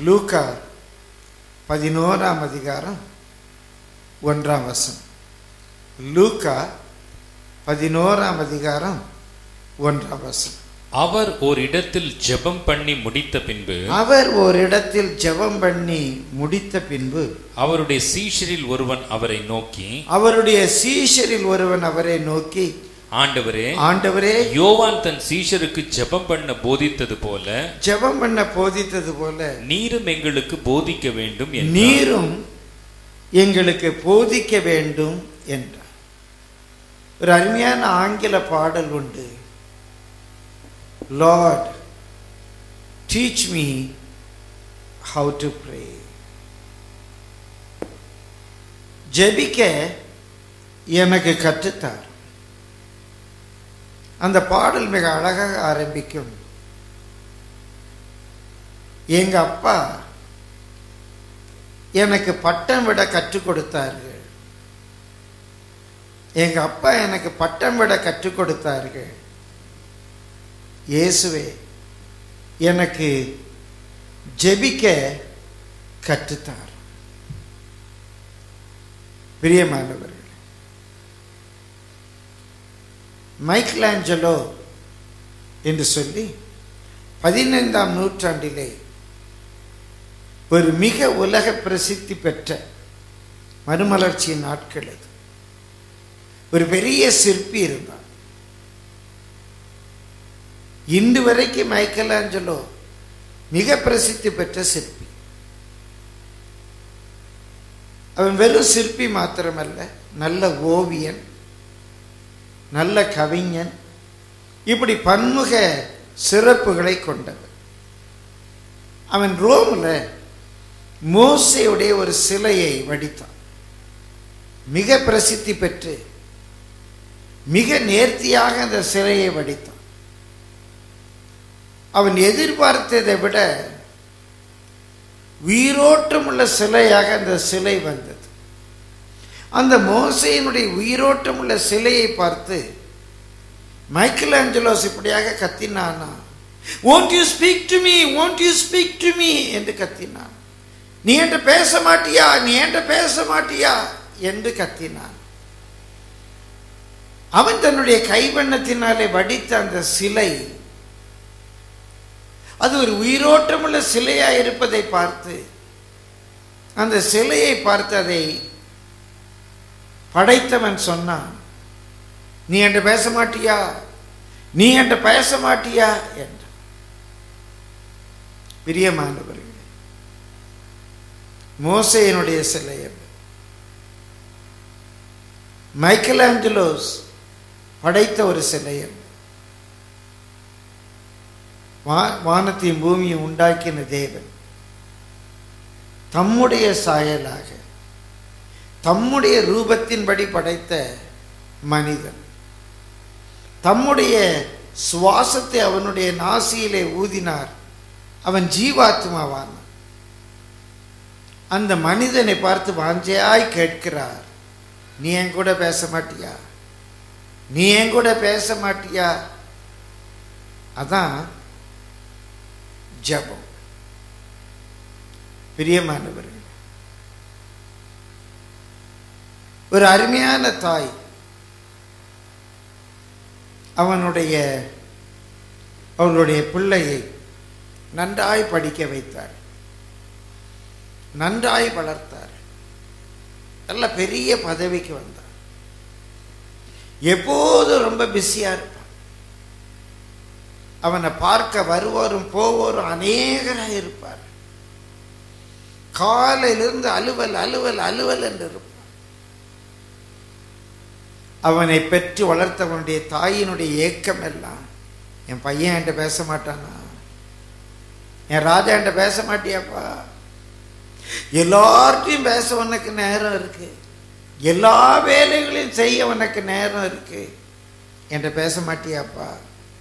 லூக்கா 11ஆம் அதிகாரம் 1ஆம் வசனம். லூக்கா 11ஆம் அதிகாரம் 1ஆம் வசனம். அவர் ஒரு இடத்தில் ஜெபம் பண்ணி முடித்த பின்பு அவருடைய சீஷரில் ஒருவன் அவரை நோக்கி ஆண்டவரே, யோவான் தன் சீஷருக்கு ஜெபம் பண்ண போதித்தது போல நீரும் எங்களுக்கு போதிக்க வேண்டும் என்றார். ஒரு அருமையான ஆங்கில பாடல் உண்டு. Lord, teach me how to pray. ஜெபிக்க எனக்கு கற்றுத்தார். அந்த பாடல் மிக அழகாக ஆரம்பிக்கும். எங்க அப்பா எனக்கு பட்டம் விட கற்றுக் கொடுத்தார்கள். இயேசுவே, எனக்கு ஜெபிக்க கற்றுத்தார். பிரியமானவர்களே, மைக்கேலாஞ்சலோ என்று சொல்லி 15ஆம் நூற்றாண்டிலே ஒரு மிக உலக பிரசித்தி பெற்ற மறுமலர்ச்சியின் நாட்கள் அது. ஒரு பெரிய சிற்பி இருந்தார். இன்று வரைக்கும் மைக்கேலாஞ்சலோ மிக பிரசித்தி பெற்ற சிற்பி. அவன் வெறும் சிற்பி மாத்திரமல்ல, நல்ல ஓவியன், நல்ல கவிஞன், இப்படி பன்முக சிறப்புகளை கொண்டவன். அவன் ரோமில் மோசேயுடைய ஒரு சிலையை வடித்தான். மிக பிரசித்தி பெற்று மிக நேர்த்தியாக அந்த சிலையை வடித்தான். அவன் எதிர்பார்த்ததை விட உயிரோட்டமுள்ள சிலையாக அந்த சிலை வந்தது. அந்த மோசேயினுடைய உயிரோட்டமுள்ள சிலையை பார்த்து மைக்கேலாஞ்சலோ இப்படியாக கத்தினானா, won't you speak to me, won't you speak to me என்று கத்தினான். நீ என்கிட்ட பேச மாட்டியா என்று கத்தினான். அவன் தன்னுடைய கைவண்ணத்தினாலே வடித்த அந்த சிலை, அது ஒரு உயிரோட்டமுள்ள சிலையா இருப்பதை பார்த்து, அந்த சிலையை பார்த்து அதை படைத்தவன் சொன்னான், நீ என்கிட்ட பேச மாட்டியா என்று. பிரியமானவர்களே, மோசேயினுடைய சிலை, மைக்கேலாஞ்சலோஸ் படைத்த ஒரு சிலை. வானத்தையும் பூமியை உண்டாக்கின தேவன் தம்முடைய சாயலாக தம்முடைய ரூபத்தின்படி படைத்த மனிதன் தம்முடைய சுவாசத்தை அவனுடைய நாசியிலே ஊதினார். அவன் ஜீவாத்மாவான். அந்த மனிதனை பார்த்து வாஞ்சையாய் கேட்கிறார், நீ என் கூட பேச மாட்டியா? அதான் ஜெபம். பிரியமானவர்கள், ஒரு அருமையான தாய் அவளுடைய பிள்ளையை நன்றாய் படிக்க வைத்தார், நன்றாய் வளர்த்தார், நல்ல பெரிய பதவிக்கு வந்தார். எப்போதும் ரொம்ப பிஸியா இருப்பான். அவனை பார்க்க வருவோரும் போவோரும் அநேகராக இருப்பார். காலையிலிருந்து அலுவல் என்று இருப்பான். அவனை பெற்று வளர்த்தவனுடைய தாயினுடைய ஏக்கம் எல்லாம், என் பையன் என்கிட்ட பேச மாட்டானா, என் ராஜா என்கிட்ட பேச மாட்டியாப்பா, எல்லார்ட்டையும் பேச உனக்கு நேரம் இருக்கு, எல்லா வேலைகளையும் செய்ய உனக்கு நேரம் இருக்கு, என்கிட்ட பேச மாட்டியாப்பா.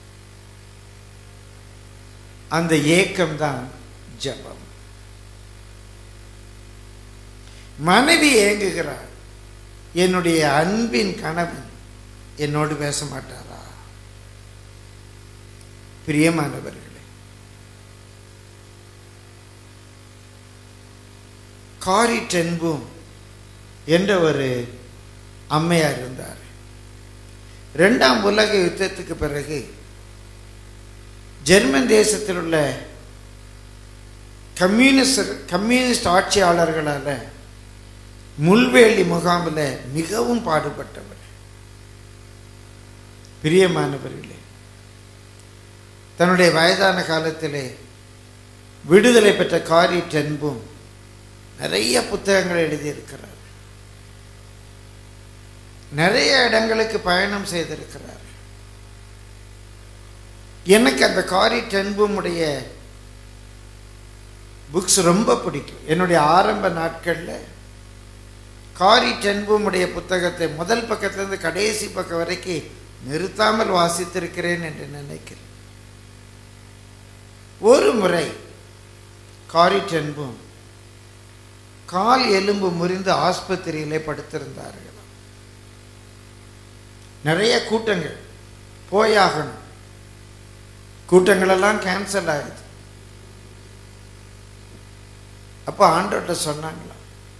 அந்த ஏக்கம்தான் ஜெபம். மனைவி ஏங்குகிறார், என்னுடைய அன்பின் கணவன் என்னோடு பேச மாட்டாரா? பிரியமானவர்களே, காரி டென்பூம் என்ற ஒரு அம்மையார் இருந்தார். 2ஆம் உலக யுத்தத்துக்கு பிறகு ஜெர்மன் தேசத்தில் உள்ள கம்யூனிஸ்ட் ஆட்சியாளர்களால் முள்வேலி முகாமில் மிகவும் பாடுபட்டவர். பிரியமானவர்களே, தன்னுடைய வயதான காலத்திலே விடுதலை பெற்ற காரி டென்பூம் நிறைய புத்தகங்கள் எழுதியிருக்கிறார். நிறைய இடங்களுக்கு பயணம் செய்திருக்கிறார். எனக்கு அந்த காரி டென்பூமுடைய புக்ஸ் ரொம்ப பிடிக்கும். என்னுடைய ஆரம்ப நாட்களில் காரி டென்பூமுடைய புத்தகத்தை முதல் பக்கத்திலிருந்து கடைசி பக்கம் வரைக்கும் நிறுத்தாமல் வாசித்திருக்கிறேன் என்று நினைக்கிறேன். ஒரு முறை காரி டென்பூம் கால் எலும்பு முறிந்து ஆஸ்பத்திரியிலே படுத்திருந்தார்கள். நிறைய கூட்டங்கள் போயாகணும், கூட்டங்கள் எல்லாம் கேன்சல் ஆகுது. அப்போ ஆண்டவர்கிட்ட சொன்னாங்களா,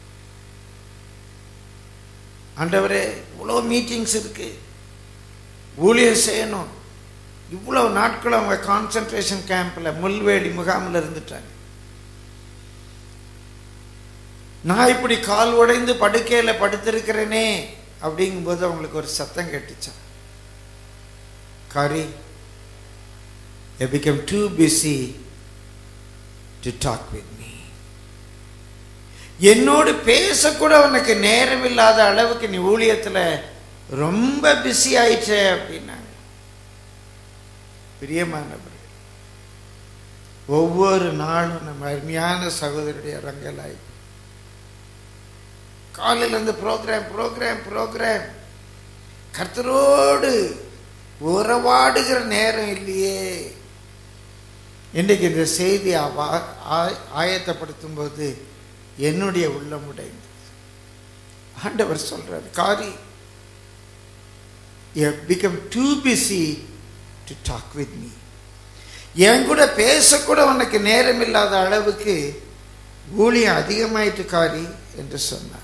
ஆண்டவரே இவ்வளோ மீட்டிங்ஸ் இருக்கு, ஊழியர் செய்யணும். இவ்வளவு நாட்கள் அவங்க கான்சன்ட்ரேஷன் கேம்பில் முள்வேலி முகாமில் இருந்துட்டாங்க. நான் இப்படி கால் உடைந்து படுக்கையில் படுத்திருக்கிறேனே அப்படிங்கும்போது அவங்களுக்கு ஒரு சத்தம் கேட்டுச்சான், காரி, you become too busy to talk with me. என்னோடு பேசக்கூட உனக்கு நேரம் இல்லாத அளவுக்கு நீ ஊழியத்தில் ரொம்ப பிஸி ஆயிடுச்சே அப்படின்னாங்க. பிரியமானவர்கள், ஒவ்வொரு நாளும் நம்ம அருமையான சகோதரருடைய ரங்கலாய் காலையிலேருந்து ப்ரோக்ராம் கர்த்தரோடு உறவாடுகிற நேரம் இல்லையே. இன்றைக்கு இந்த செய்தி ஆயத்தப்படுத்தும் போது என்னுடைய உள்ளம் உடைந்தது. ஆண்டவர் சொல்றார், காரி, you have become too busy to talk with me. என் கூட பேசக்கூட உனக்கு நேரம் இல்லாத அளவுக்கு ஊழியம் அதிகமாயிட்டு காரி என்று சொன்னார்.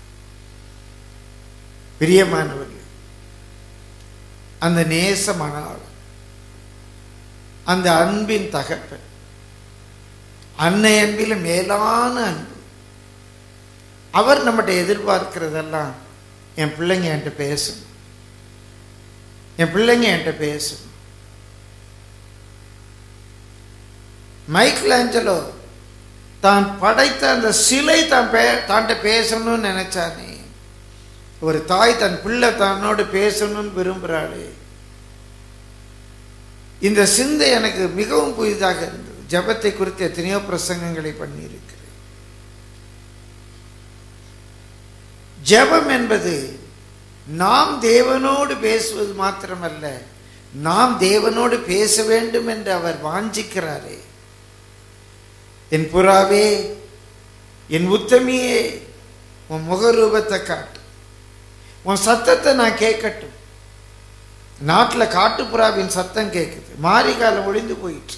பிரியமானவர்கள், அந்த நேசமான ஆள், அந்த அன்பின் தகப்பன், அன்னை அன்பிலும் மேலான அன்பு, அவர் நம்மகிட்ட எதிர்பார்க்கிறதெல்லாம் என் பிள்ளைங்க என்கிட்ட பேசணும், என் பிள்ளைங்க என்கிட்ட பேசணும். மைக்கேல் ஆஞ்சலோ தான் படைத்த அந்த சிலை தான்கிட்ட பேசணும்னு நினைச்சானே. ஒரு தாய் தன் பிள்ளை தன்னோடு பேசணும்னு விரும்புகிறாளே. இந்த சிந்தை எனக்கு மிகவும் புதிதாக இருந்தது. ஜபத்தை குறித்து எத்தனையோ பிரசங்கங்களை பண்ணியிருக்கிறேன். ஜபம் என்பது நாம் தேவனோடு பேசுவது மாத்திரமல்ல, நாம் தேவனோடு பேச வேண்டும் என்று அவர் வாஞ்சிக்கிறாரே. என் புறாவே, என் உத்தமியே, உன் முகரூபத்தை காட்டு, உன் சத்தத்தை நான் கேட்கட்டும். நாட்டில் காட்டுப்புறாவின் சத்தம் கேட்குது, மாரிகாலம் ஒளிந்து போயிட்டு.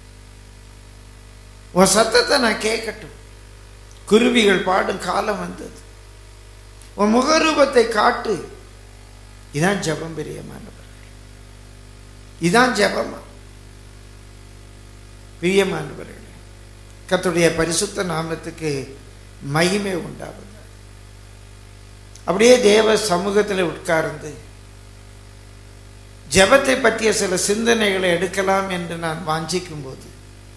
உன் சத்தத்தை நான் கேட்கட்டும். குருவிகள் பாடும் காலம் வந்தது. உன் முகரூபத்தை காட்டு. இதான் ஜபம். பிரியமானவர்கள், இதான் ஜபமா? பிரியமானவர்களே, கர்த்தருடைய பரிசுத்த நாமத்துக்கு மகிமை உண்டாவது. அப்படியே தேவ சமூகத்தில் உட்கார்ந்து ஜபத்தை பற்றிய சில சிந்தனைகளை எடுக்கலாம் என்று நான் வாஞ்சிக்கும் போது,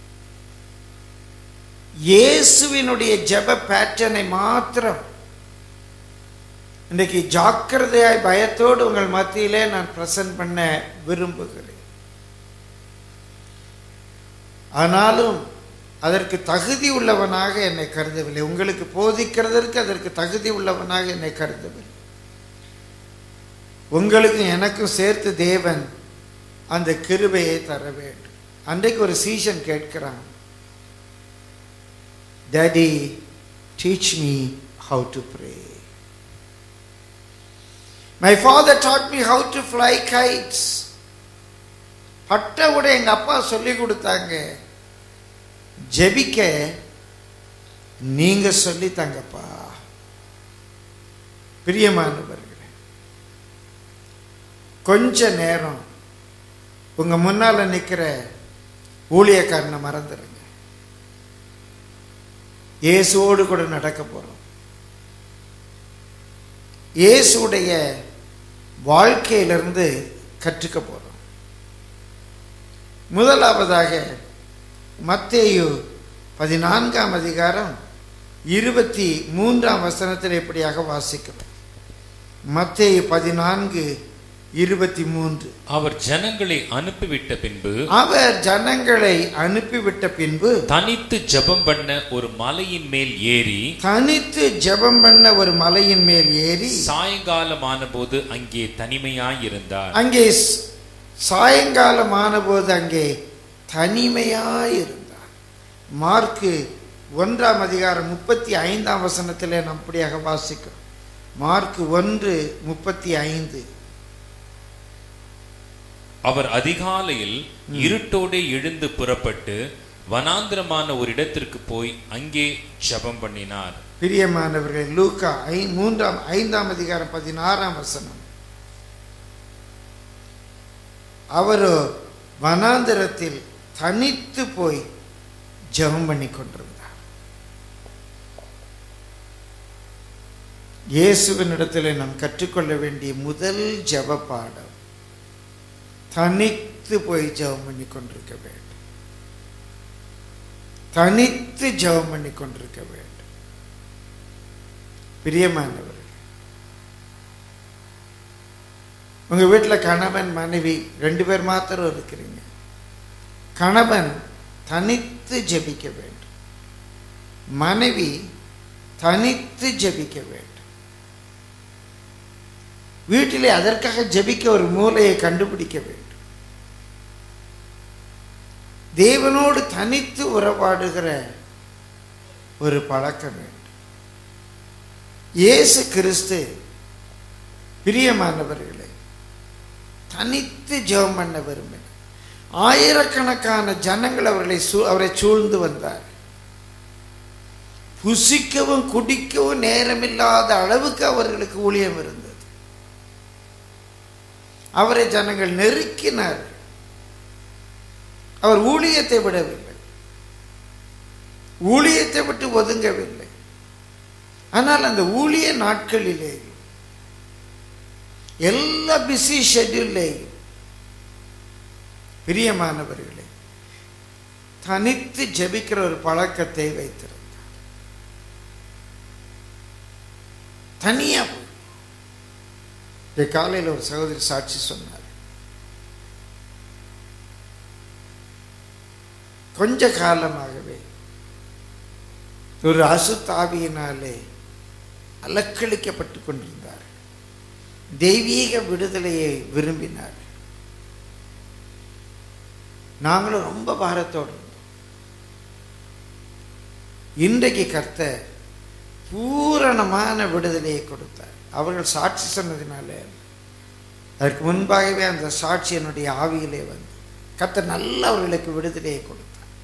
இயேசுவினுடைய ஜப பேட்டர்னை மாத்திரம் இன்றைக்கு ஜாக்கிரதையாய் பயத்தோடு உங்கள் மத்தியிலே நான் பிரசன்ட் பண்ண விரும்புகிறேன். ஆனாலும் அதற்கு தகுதி உள்ளவனாக என்னை கருதவில்லை. உங்களுக்கு போதிக்கிறதற்கு அதற்கு தகுதி உள்ளவனாக என்னை கருதவில்லை. உங்களுக்கும் எனக்கும் சேர்த்து தேவன் அந்த கிருபையை தர வேண்டும். அன்றைக்கு ஒரு சீஷன் கேட்கிறான், Daddy, teach me how to pray. My father taught me how to fly kites. பட்டவுடைய எங்க அப்பா சொல்லி கொடுத்தாங்க, ஜெபிக்க நீங்க சொல்லி தாங்கப்பா. பிரியமானவர்களே, கொஞ்ச நேரம் உங்க முன்னால நிக்கிற ஊழியக்காரனை மறந்துடுங்க. இயேசுவோடு கூட நடக்க போறோம். இயேசுடைய வாழ்க்கையிலிருந்து கற்றுக்க போறோம். முதலாவதாக மத்தேயு 14ஆம் அதிகாரம் 23ஆம் வசனத்தில் இப்படியாக வாசிக்கிறோம். மத்தேயு 14:23. அவர் ஜனங்களை அனுப்பிவிட்ட பின்பு தனித்து ஜெபம் பண்ண ஒரு மலையின் மேல் ஏறி சாயங்காலமான போது அங்கே தனிமையாயிருந்தார். மார்க்கு 1ஆம் அதிகாரம் 35ஆம் வசனத்திலே நாம் இப்படியாக வாசிக்கிறோம். மார்க்கு 1:35. அவர் அதிகாலையில் இருட்டோடே எழுந்து புறப்பட்டு வனாந்திரமான ஒரு இடத்திற்கு போய் அங்கே ஜெபம் பண்ணினார். பிரியமானவர்களே, லூக்கா 5ஆம் அதிகாரம் 16ஆம் வசனம். அவர் வனாந்திரத்தில் தனித்து போய் ஜெபம் பண்ணி கொண்டிருந்தார். இயேசுவினிடத்தில் நாம் கற்றுக்கொள்ள வேண்டிய முதல் ஜெப பாடம், தனித்து போய் ஜெபம் பண்ணி கொண்டிருக்க வேண்டும். தனித்து ஜெபம் பண்ணி கொண்டிருக்க வேண்டும். பிரியமானவர்கள், உங்க வீட்டில் கணவன் மனைவி 2 பேர் மாத்திரம் இருக்கிறீங்க. கணவன் தனித்து ஜெபிக்க வேண்டும், மனைவி தனித்து ஜெபிக்க வேண்டும். வீட்டிலே அதற்காக ஜெபிக்க ஒரு மூலையை கண்டுபிடிக்க வேண்டும். தேவனோடு தனித்து உறவாடுகிற ஒரு பழக்கம் வேண்டும். இயேசு கிறிஸ்து பிரியமானவர்களே தனித்து ஜெபம் பண்ண விரும்பினார். ஆயிரக்கணக்கான ஜனங்கள் அவரை சூழ்ந்து வந்தார். புசிக்கவும் குடிக்கவும் நேரமில்லாத அளவுக்கு அவர்களுக்கு ஊழியம் இருந்தது. அவரை ஜனங்கள் நெருக்கினார். அவர் ஊழியத்தை விடவில்லை, ஊழியத்தை விட்டு ஒதுங்கவில்லை. ஆனால் அந்த ஊழிய நாட்களிலே எல்லா பிஸி ஷெட்யூல்லையும் பிரியமானவர்களே தனித்து ஜெபிக்கிற ஒரு பழக்கத்தை வைத்திருந்தார். தனியா காலையில் ஒரு சகோதரி சாட்சி சொன்னார். கொஞ்ச காலமாகவே ஒரு அசுத்தாவியினாலே அலக்களிக்கப்பட்டு கொண்டிருந்தார். தெய்வீக விடுதலையை விரும்பினார். நாங்களும் ரொம்ப பாரத்தோடு இருந்தோம். இன்றைக்கு கர்த்தர் பூரணமான விடுதலையை கொடுத்தார். அவர்கள் சாட்சி சொன்னதினால அதற்கு முன்பாகவே அந்த சாட்சி என்னுடைய ஆவியிலே வந்து கர்த்தர் நல்ல அவர்களுக்கு விடுதலையை கொடுத்தார்,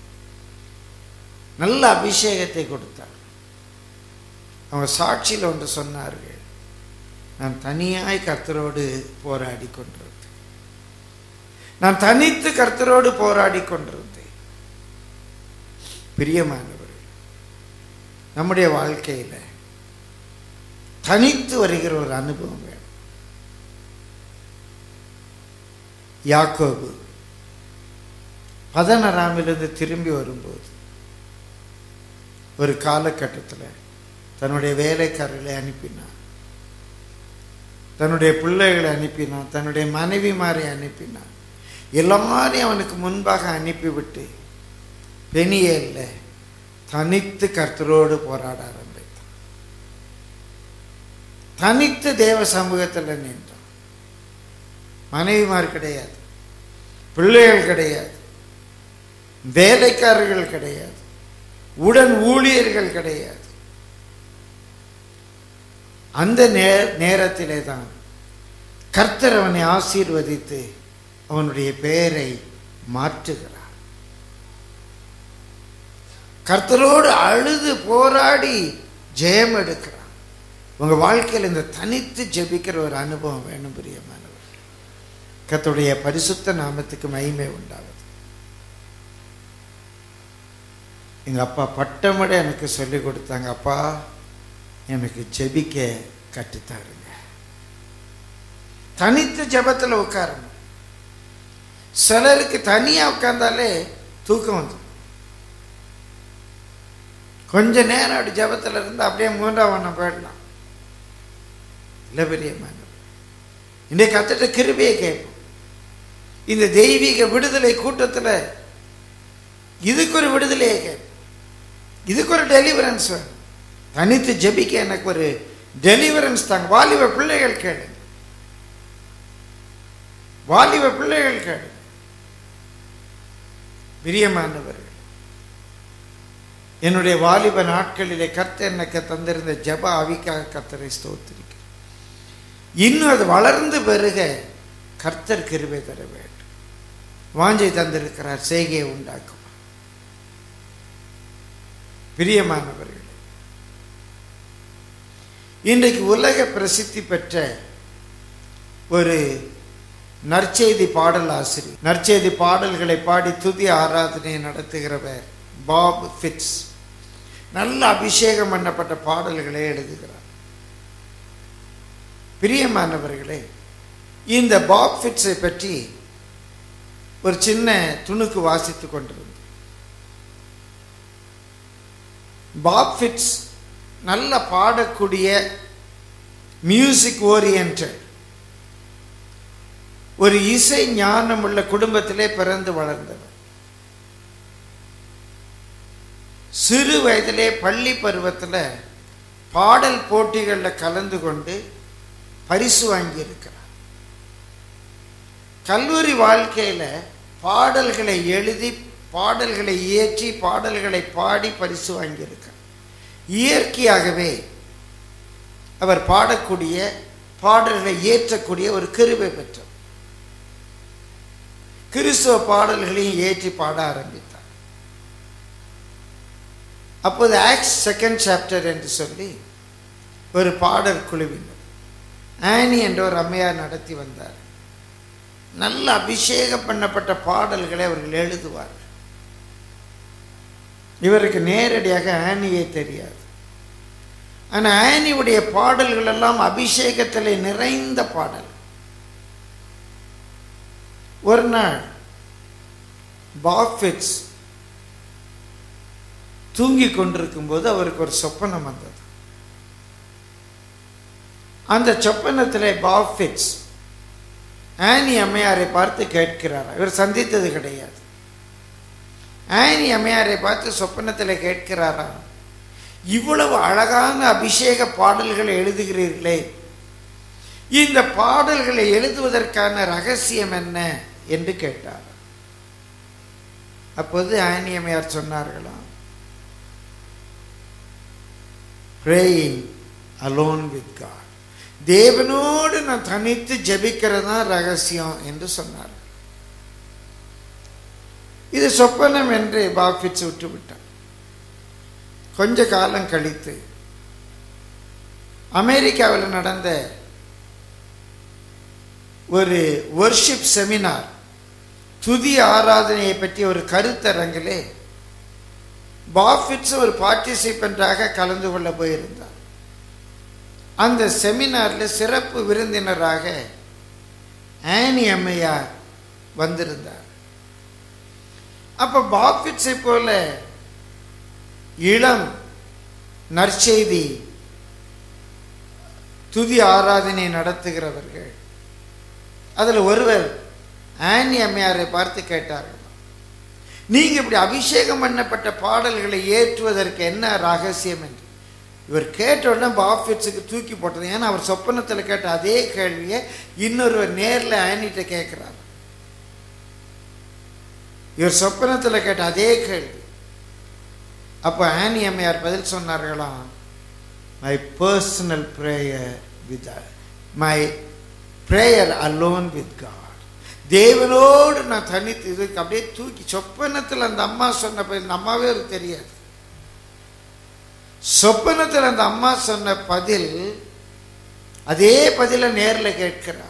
நல்ல அபிஷேகத்தை கொடுத்தார். அவங்க சாட்சியில் ஒன்று சொன்னார்கள், நான் தனியாய் கர்த்தரோடு போராடி கொண்டிருந்தேன், நான் தனித்து கர்த்தரோடு போராடி கொண்டிருந்தேன். பிரியமானவர்கள், நம்முடைய வாழ்க்கையில் தனித்து வருகிற ஒரு அனுபவம் வேணும். யாக்கோபு 16 திரும்பி வரும்போது ஒரு காலகட்டத்தில் தன்னுடைய வேலைக்காரர்களை அனுப்பினான், தன்னுடைய பிள்ளைகளை அனுப்பினான், தன்னுடைய மனைவிமாரை அனுப்பினான். எல்லாரையும் அவனுக்கு முன்பாக அனுப்பிவிட்டு பெனியேல்ல தனித்து கர்த்தரோடு போராட ஆரம்பித்தான். தனித்து தேவ சமூகத்தில் நின்றான். மனைவிமார் கிடையாது, பிள்ளைகள் கிடையாது, வேலைக்காரர்கள் கிடையாது, உடன் ஊழியர்கள் கிடையாது. அந்த நேரத்திலே தான் கர்த்தர் அவனை ஆசீர்வதித்து அவனுடைய பெயரை மாற்றுகிறார். கர்த்தரோடு அழுது போராடி ஜெயம் எடுக்கிறான். உங்க வாழ்க்கையில் இந்த தனித்து ஜெபிக்கிற ஒரு அனுபவம் வேணும் பிரியமானவர். கர்த்தருடைய பரிசுத்த நாமத்துக்கு மகிமை உண்டாகுது. எங்க அப்பா பட்டமட எனக்கு சொல்லி கொடுத்தாங்க, அப்பா எனக்கு ஜெபிக்க கற்றுத்தாருங்க. தனித்து ஜெபத்தில் உட்காருங்க. சிலருக்கு தனியா உட்கார்ந்தாலே தூக்கம் வந்து கொஞ்ச நேரம் அப்படி ஜெபத்தில் இருந்து அப்படியே மூன்றாம் வண்ணம் போயிடலாம். இல்லை பிரியமானவர், இன்றைக்கு கர்த்தர்ட்ட கிருபையை கேட்போம். இந்த தெய்வீக விடுதலை கூட்டத்தில் இதுக்கு ஒரு விடுதலையை கேட்போம். இதுக்கு ஒரு டெலிவரன்ஸ் வேணும். தனித்து ஜெபிக்க எனக்கு ஒரு டெலிவரன்ஸ் தாங்க. வாலிப பிள்ளைகள் கேளுங்க, வாலிப பிள்ளைகள் கேளுங்க. பிரியமானவர்கள், என்னுடைய வாலிப நாட்களிலே கர்த்தர் எனக்கு தந்திருந்த ஜெப ஆவிக்காக கர்த்தரை ஸ்தோத்திரிக்கிறேன். இன்னும் அது வளர்ந்து பெருக கர்த்தர் கிருபை தர வேண்டும். வாஞ்சை தந்திருக்கிறார், செய்கையை உண்டாக்குவார். பிரியமானவர்களே, இன்றைக்கு உலக பிரசித்தி பெற்ற ஒரு நற்செய்தி பாடல் ஆசிரியர், நற்செய்தி பாடல்களை பாடி துதி ஆராதனை நடத்துகிறவர் பாப் ஃபிட்ஸ். நல்ல அபிஷேகம் பண்ணப்பட்ட பாடல்களை எழுதுகிறார். பிரியமானவர்களே, இந்த பாப் ஃபிட்ஸை பற்றி ஒரு சின்ன துணுக்கு வாசித்து கொண்டிருந்தேன். பாப் ஃபிட்ஸ் நல்ல பாடக்கூடிய மியூசிக் ஓரியன்டட் ஒரு இசை ஞானம் உள்ள குடும்பத்திலே பிறந்து வளர்ந்தவர். சிறு வயதிலே பள்ளி பருவத்தில் பாடல் போட்டிகளில் கலந்து கொண்டு பரிசு வாங்கி இருக்கிறார். கல்லூரி வாழ்க்கையில் பாடல்களை எழுதி, பாடல்களை இயற்றி, பாடல்களை பாடி பரிசு வாங்கியிருக்கிறார். இயற்கையாகவே அவர் பாடக்கூடிய, பாடல்களை இயற்றக்கூடிய ஒரு கிருபை பெற்றார். கிறிஸ்துவ பாடல்களையும் ஏற்றி பாட ஆரம்பித்தார். அப்போது ஆக்ட்ஸ் 2nd chapter என்று சொல்லி ஒரு பாடல் குழுவினர் ஆனி என்ற ஒரு அம்மையார் நடத்தி வந்தார். நல்ல அபிஷேகம் பண்ணப்பட்ட பாடல்களை அவர்கள் எழுதுவார்கள். இவருக்கு நேரடியாக ஆனியே தெரியாது. ஆனால் ஆனியுடைய பாடல்கள் எல்லாம் அபிஷேகத்தில் நிறைந்த பாடல். ஒரு நாள் பாப் ஃபிட்ஸ் தூங்கி கொண்டிருக்கும் போது அவருக்கு ஒரு சொப்பனம் வந்தது. அந்த சொப்பனத்தில் பாப் ஃபிட்ஸ் ஆனி அம்மையாரை பார்த்து கேட்கிறார். இவர் சந்தித்தது கிடையாது. ஆனி அம்மையாரை பார்த்து சொப்பனத்தில் கேட்கிறாரா, இவ்வளவு அழகான அபிஷேக பாடல்களை எழுதுகிறீர்களே, இந்த பாடல்களை எழுதுவதற்கான ரகசியம் என்ன என்று கேட்டார். அப்போது ஆனி அம்மையார் சொன்னார்களாம், praying alone with God, தேவனோடு நான் தனித்து ஜெபிக்கிறது தான் ரகசியம் என்று சொன்னார். இது சொப்பனம் என்று பாப் ஃபிட்ஸ் விட்டுவிட்டார். கொஞ்ச காலம் கழித்து அமெரிக்காவில் நடந்த ஒரு வர்ஷிப் செமினார், துதி ஆராதனையை பற்றி ஒரு கருத்தரங்கிலே பாப் ஃபிட்ஸ் ஒரு பார்ட்டிசிபென்டாக கலந்து கொள்ள போயிருந்தார். அந்த செமினாரில் சிறப்பு விருந்தினராக ஆனி அம்மையார் வந்திருந்தார். அப்போ பாப் ஃபிட்ஸை போல இளம் நற்செய்தி துதி ஆராதனை நடத்துகிறவர்கள், அதில் ஒருவர் ஆனி அம்மையாரை பார்த்து கேட்டார்கள், நீங்க இப்படி அபிஷேகம் பண்ணப்பட்ட பாடல்களை ஏற்றுவதற்கு என்ன ரகசியம் என்று. இவர் கேட்ட உடனே பாப் ஃபிட்ஸுக்கு தூக்கி போட்டது. ஏன்னா அவர் சொப்பனத்தில் கேட்ட அதே கேள்வியை இன்னொருவர் நேரில் ஆனிட்ட கேட்கிறார். இவர் சொப்பனத்தில் கேட்ட அதே கேள்வி. அப்போ ஆனி அம்மையார் பதில் சொன்னார்களாம், my personal prayer with my prayer alone with God, தேவனோடு நான் தனித்து. இதுக்கு அப்படியே தூக்கி சொப்பனத்தில் அந்த அம்மா சொன்ன இந்த அம்மாவே ஒரு தெரியாது. சொப்பனத்தில் அந்த அம்மா சொன்ன பதில், அதே பதில நேரில் கேட்கிறார்.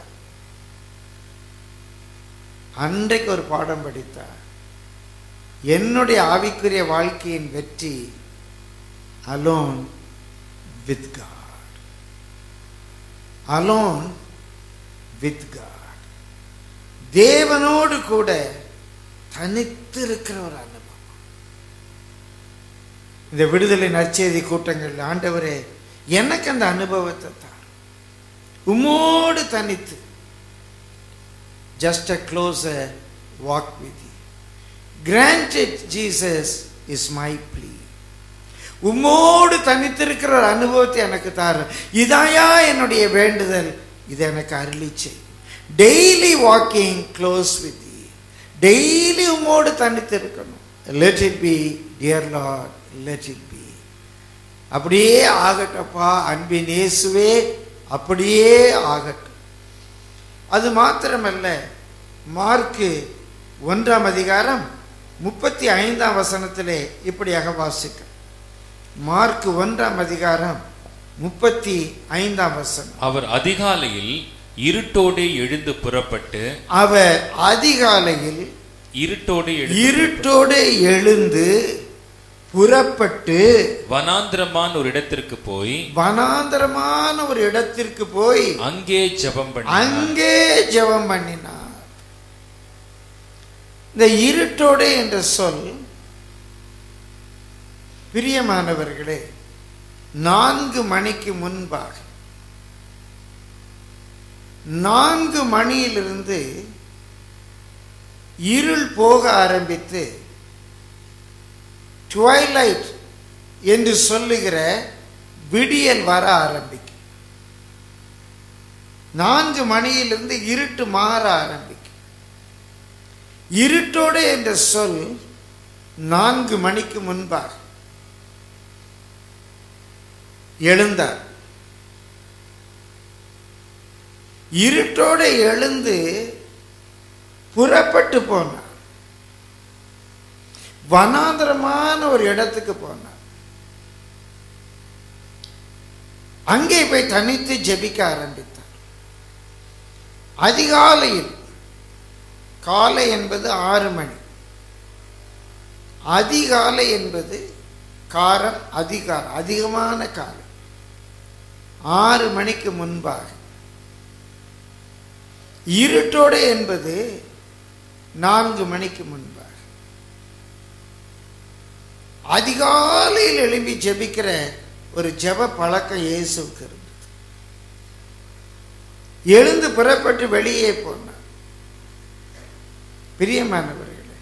அன்றைக்கு ஒரு பாடம் படித்தார். என்னுடைய ஆவிக்குரிய வாழ்க்கையின் வெற்றி alone with God, alone with God. தேவனோடு கூட தனித்து இருக்கிற ஒரு அனுபவம். இந்த விடுதலை நற்செய்தி கூட்டங்கள், ஆண்டவரே எனக்கு அந்த அனுபவத்தை தான், உம்மோடு தனித்து, just a closer walk with you. Granted, Jesus is my plea. உம்மோடு தனித்திருக்கிற ஒரு அனுபவத்தை எனக்கு தாரு, இதாயா என்னுடைய வேண்டுதல், இது எனக்கு அருளி செய். Daily walking close with you, daily உம்மோடு தனித்திருக்கணும். let it be dear Lord, let it be. அப்படியே ஆகட்டப்பா அன்பின் இயேசுவே, அப்படியே ஆகட்டும். அது மாத்திரமல்ல, மார்க்கு 1:35 இப்படியாக வாசிக்க. மார்க்கு 1:35. அவர் அதிகாலையில் இருட்டோடே எழுந்து புறப்பட்டு, அவர் அதிகாலையில் இருட்டோடு எழுந்து புறப்பட்டு வனாந்திரமான ஒரு இடத்திற்கு போய் அங்கே ஜெபம் பண்ணினார். இந்த இருட்டோடு என்ற சொல், பிரியமானவர்களே, 4 மணிக்கு முன்பாக, 4 மணியிலிருந்து இருள் போக ஆரம்பித்து ட்வைலைட் என்று சொல்லுகிற விடியல் வர ஆரம்பிக்கும். 4 மணியிலிருந்து இருட்டு மாற ஆரம்பிக்கும். இருட்டோடு என்ற சொல் 4 மணிக்கு முன்பாக எழுந்தார். இருட்டோடு எழுந்து புறப்பட்டு போனார். வனாந்தரமான ஒரு இடத்துக்கு போனார். அங்கே போய் தனித்து ஜெபிக்க ஆரம்பித்தார். அதிகாலையில், காலை என்பது 6 மணி, அதிகாலை என்பது காரம், அதிகாரம், அதிகமான காலம். 6 மணிக்கு முன்பாக. இருட்டோடு என்பது 4 மணிக்கு முன்பாக. அதிகாலையில் எழும்பி ஜெபிக்கிற ஒரு ஜெப பழக்கம் இயேசுவுக்கு இருந்தது. எழுந்து புறப்பட்டு வெளியே போனார். பிரியமானவர்களே,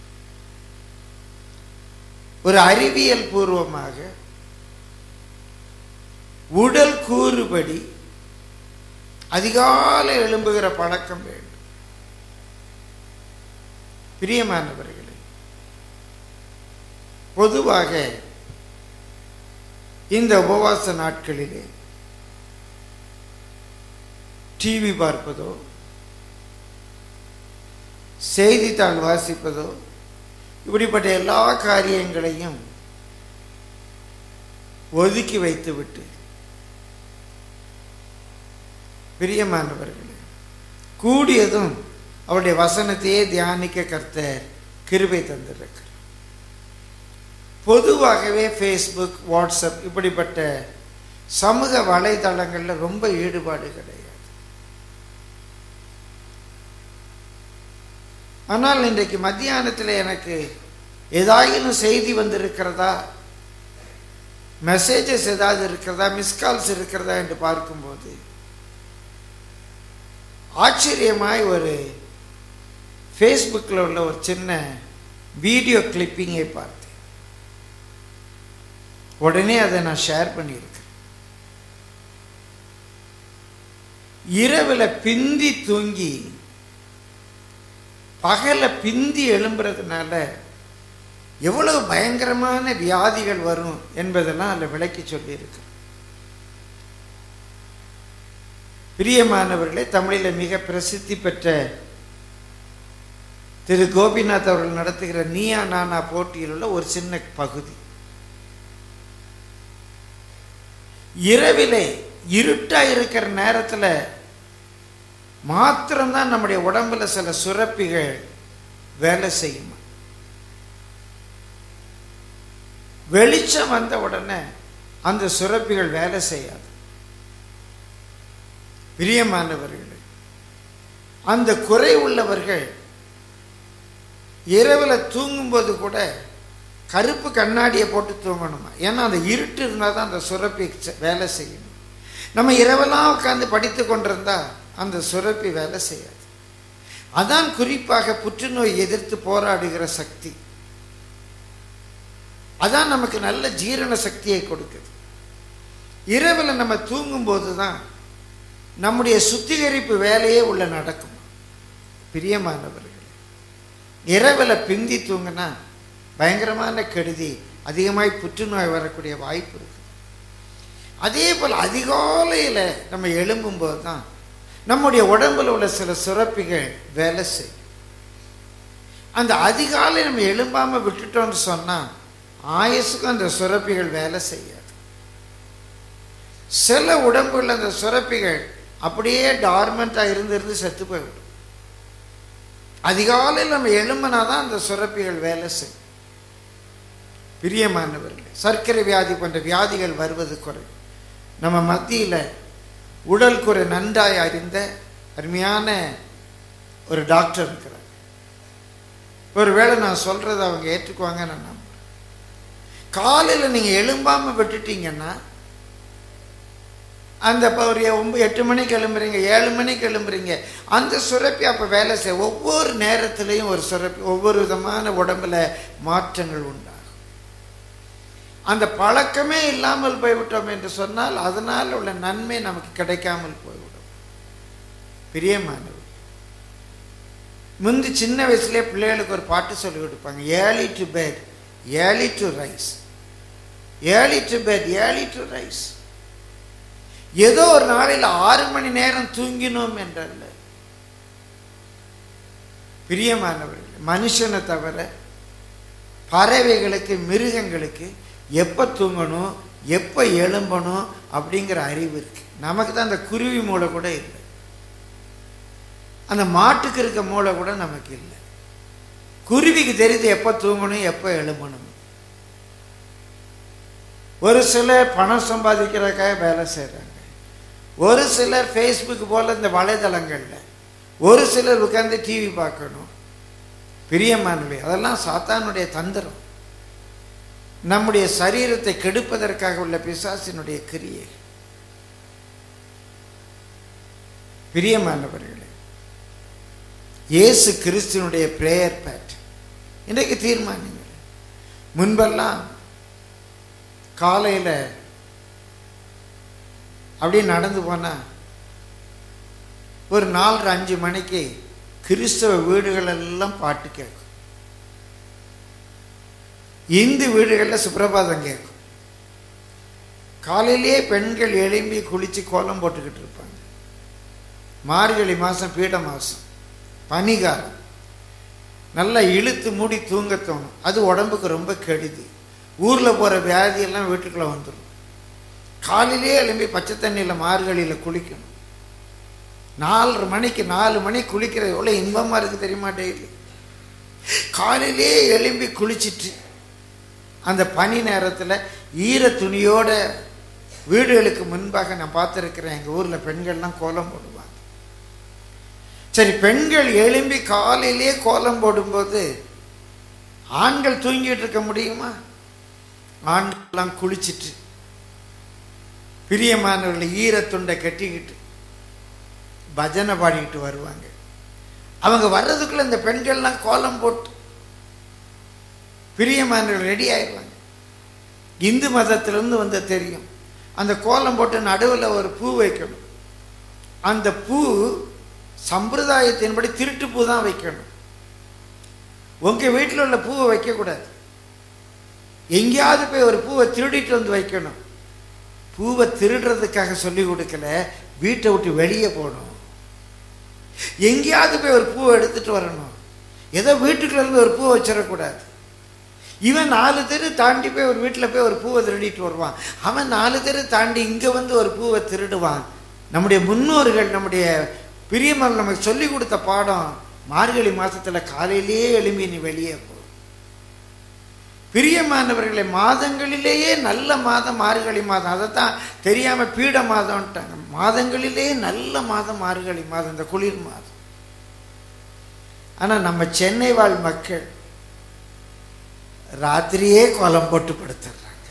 ஒரு அறிவியல் பூர்வமாக உடல் கூறுபடி அதிகாலை எழும்புகிற பழக்கம் வேண்டும். பிரியமானவர்களே, பொதுவாக இந்த உபவாச நாட்களிலே டிவி பார்ப்பதோ, செய்தித்தாள் வாசிப்பதோ, இப்படிப்பட்ட எல்லா காரியங்களையும் ஒதுக்கி வைத்துவிட்டு, பிரியமானவர்களே, கூடியதும் அவருடைய வசனத்தையே தியானிக்க கர்த்தர் கிருபை தந்திருக்கிறார். பொதுவாகவே ஃபேஸ்புக், வாட்ஸ்அப் இப்படிப்பட்ட சமூக வலைதளங்களில் ரொம்ப ஈடுபாடு கிடையாது. ஆனால் இன்றைக்கு மத்தியானத்தில் எனக்கு ஏதாயிலும் செய்தி வந்திருக்கிறதா, மெசேஜஸ் ஏதாவது இருக்கிறதா, மிஸ்கால்ஸ் இருக்கிறதா என்று பார்க்கும்போது ஆச்சரியமாய் ஒரு ஃபேஸ்புக்கில் உள்ள ஒரு சின்ன வீடியோ கிளிப்பிங்கை பார்த்தேன். உடனே அதை நான் ஷேர் பண்ணியிருக்கேன். இரவில் பிந்தி தூங்கி பகல பிந்தி எழும்புறதுனால எவ்வளவு பயங்கரமான வியாதிகள் வரும் என்பதெல்லாம் அதில் விளக்கி சொல்லியிருக்கு. பிரியமானவர்களே, தமிழில் மிக பிரசித்தி பெற்ற திரு கோபிநாத் அவர்கள் நடத்துகிற நீயா நானா போட்டியில் உள்ள ஒரு சின்ன பகுதி. இரவிலே இருட்டா இருக்கிற நேரத்தில் மாத்திரம்தான் நம்முடைய உடம்புல சில சுரப்பிகள் வேலை செய்யும். வெளிச்சம் வந்த உடனே அந்த சுரப்பிகள் வேலை செய்யாது. பிரியமானவர்களே, அந்த குறை உள்ளவர்கள் இரவில் தூங்கும்போது கூட கருப்பு கண்ணாடியை போட்டு தூங்கணுமா? ஏன்னா அந்த இருட்டு இருந்தால் தான் அந்த சுரப்பி வேலை செய்யணும். நம்ம இரவெல்லாம் உட்காந்து படித்து கொண்டிருந்தா அந்த சுரப்பி வேலை செய்யாது. அதான் குறிப்பாக புற்றுநோய் எதிர்த்து போராடுகிற சக்தி. அதான் நமக்கு நல்ல ஜீரண சக்தியை கொடுக்குது. இரவில் நம்ம தூங்கும்போது தான் நம்முடைய சுத்திகரிப்பு வேலையே உள்ள நடக்கும். பிரியமானவர்களே, இரவில் பிந்தி தூங்கினா பயங்கரமான கெடுதி, அதிகமாய் புற்றுநோய் வரக்கூடிய வாய்ப்பு இருக்குது. அதே போல் அதிகாலையில் நம்ம எழும்பும்போது தான் நம்முடைய உடம்பில் உள்ள சில சுரப்பிகள் வேலை செய்யும். அந்த அதிகாலை நம்ம எழும்பாமல் விட்டுட்டோம்னு சொன்னால் ஆயுசுக்கும் அந்த சுரப்பிகள் வேலை செய்யாது. சில உடம்புல அந்த சுரப்பிகள் அப்படியே டார்மெண்ட்டாக இருந்து செத்து போய்விடும். அதிகாலையில் நம்ம எழும்பினாதான் அந்த சுரப்பிகள் வேலை செய்யும். பிரியமானவர்களே, சர்க்கரை வியாதி போன்ற வியாதிகள் வருவது குறை. நம்ம மத்தியில் உடல் குறை நன்றாய் அறிந்த அருமையான ஒரு டாக்டர் இருக்கிறார். ஒருவேளை நான் சொல்றதை அவங்க ஏற்றுக்குவாங்க நான் நம்புறேன். காலையில் நீங்கள் எழும்பாமல் விட்டுட்டீங்கன்னா அந்த ஒரு 8 மணிக்கு எழும்புறீங்க, 7 மணிக்கு எழும்புறீங்க, அந்த சுரப்பி அப்போ வேலை செய்ய ஒவ்வொரு நேரத்திலையும் ஒரு சுரப்பி ஒவ்வொரு விதமான உடம்புல மாற்றங்கள் உண்டாகும். அந்த பழக்கமே இல்லாமல் போய்விட்டோம் என்று சொன்னால் அதனால் உள்ள நன்மை நமக்கு கிடைக்காமல் போய்விடும். பிரியமானவர், முந்தி சின்ன வயசுலேயே பிள்ளைகளுக்கு ஒரு பாட்டு சொல்லி கொடுப்பாங்க, early to bed early to rise, early to bed early to rise. ஏதோ ஒரு நாளையில் 6 மணி நேரம் தூங்கினோம் என்றல்ல. பிரியமானவர்கள், மனுஷனை தவிர பறவைகளுக்கு மிருகங்களுக்கு எப்போ தூங்கணும் எப்போ எழும்பணும் அப்படிங்கிற அறிவு இருக்கு. நமக்கு தான் அந்த குருவி மூளை கூட இல்லை, அந்த மாட்டுக்கு இருக்க மூளை கூட நமக்கு இல்லை. குருவிக்கு தெரியுது எப்போ தூங்கணும் எப்போ எழும்பணும். ஒரு சிலர் பணம் சம்பாதிக்கிறதுக்காக வேலை செய்கிறாங்க, ஒரு சிலர் ஃபேஸ்புக் போல இந்த வலைதளங்களில், ஒரு சிலர் உட்கார்ந்து டிவி பார்க்கணும். பிரியமானவை, அதெல்லாம் சாத்தானுடைய தந்திரம், நம்முடைய சரீரத்தை கெடுப்பதற்காக உள்ள பிசாசினுடைய கிரியை. பிரியமானவர்களே, இயேசு கிறிஸ்துனுடைய பிரேயர் பேட் இன்றைக்கு தீர்மானிங்க. முன்பெல்லாம் காலையில் அப்படியே நடந்து போனால் ஒரு 4-5 மணிக்கு கிறிஸ்தவ வீடுகள் எல்லாம் பாட்டு கேட்கும், இந்து வீடுகளில் சுப்பிரபாதம் கேட்கும். காலையிலேயே பெண்கள் எழும்பி குளித்து கோலம் போட்டுக்கிட்டு இருப்பாங்க. மார்கழி மாதம் பீட மாதம், பனிகாலம், நல்லா இழுத்து மூடி தூங்க தோணும். அது உடம்புக்கு ரொம்ப கெடுதி. ஊரில் போகிற வியாதியெல்லாம் வீட்டுக்குள்ளே வந்துடும். காலையிலே எழும்பி பச்சை தண்ணியில் மார்கழியில் குளிக்கணும். 4 மணிக்கு 4 மணிக்கு குளிக்கிறது எவ்வளோ இன்பமாக இருக்குது தெரியுமா? டெய்லி காலையிலே எழும்பி குளிச்சுட்டு அந்த பனி நேரத்தில் ஈர துணியோட வீடுகளுக்கு முன்பாக நான் பார்த்துருக்கிறேன், எங்கள் ஊரில் பெண்கள்லாம் கோலம் போடுவாங்க. சரி, பெண்கள் எழும்பி காலையிலே கோலம் போடும்போது ஆண்கள் தூங்கிட்டு இருக்க முடியுமா? ஆண்கள்லாம் குளிச்சுட்டு பிரியமானவர்களை ஈரத்துண்டை கட்டிக்கிட்டு பஜனை பாடிக்கிட்டு வருவாங்க. அவங்க வர்றதுக்குள்ள இந்த பெண்கள்லாம் கோலம் போட்டு பிரியமானவர்கள் ரெடி ஆயிடுவாங்க. இந்து மதத்திலிருந்து வந்து தெரியும், அந்த கோலம் போட்டு நடுவில் ஒரு பூ வைக்கணும். அந்த பூ சம்பிரதாயத்தின்படி திருட்டு பூ தான் வைக்கணும். உங்கள் வீட்டில் உள்ள பூவை வைக்கக்கூடாது. எங்கேயாவது போய் ஒரு பூவை திருடிட்டு வந்து வைக்கணும். பூவை திருடுறதுக்காக சொல்லி கொடுக்கல, வீட்டை விட்டு வெளியே போகணும். எங்கேயாவது போய் ஒரு பூவை எடுத்துட்டு வரணும். ஏதோ வீட்டுக்குள்ள இருந்து ஒரு பூவை வச்சிடக்கூடாது. இவன் 4 தெரு தாண்டி போய் ஒரு வீட்டில் போய் ஒரு பூவை திருடிட்டு வருவான். அவன் 4 தெரு தாண்டி இங்கே வந்து ஒரு பூவை திருடுவான். நம்முடைய முன்னோர்கள், நம்முடைய பிரியமான நமக்கு சொல்லி கொடுத்த பாடம், மார்கழி மாதத்தில் காலையிலேயே எழும்பி நீ வெளியே போ. பிரியமானவர்களை, மாதங்களிலேயே நல்ல மாதம் மார்கழி மாதம். அதைத்தான் தெரியாமல் பீட மாதம்ட்டாங்க. மாதங்களிலேயே நல்ல மாதம் மார்கழி மாதம், இந்த குளிர் மாதம். ஆனால் நம்ம சென்னை வாழ் மக்கள் ராத்திரியே கோலம் போட்டு படுத்துறாங்க.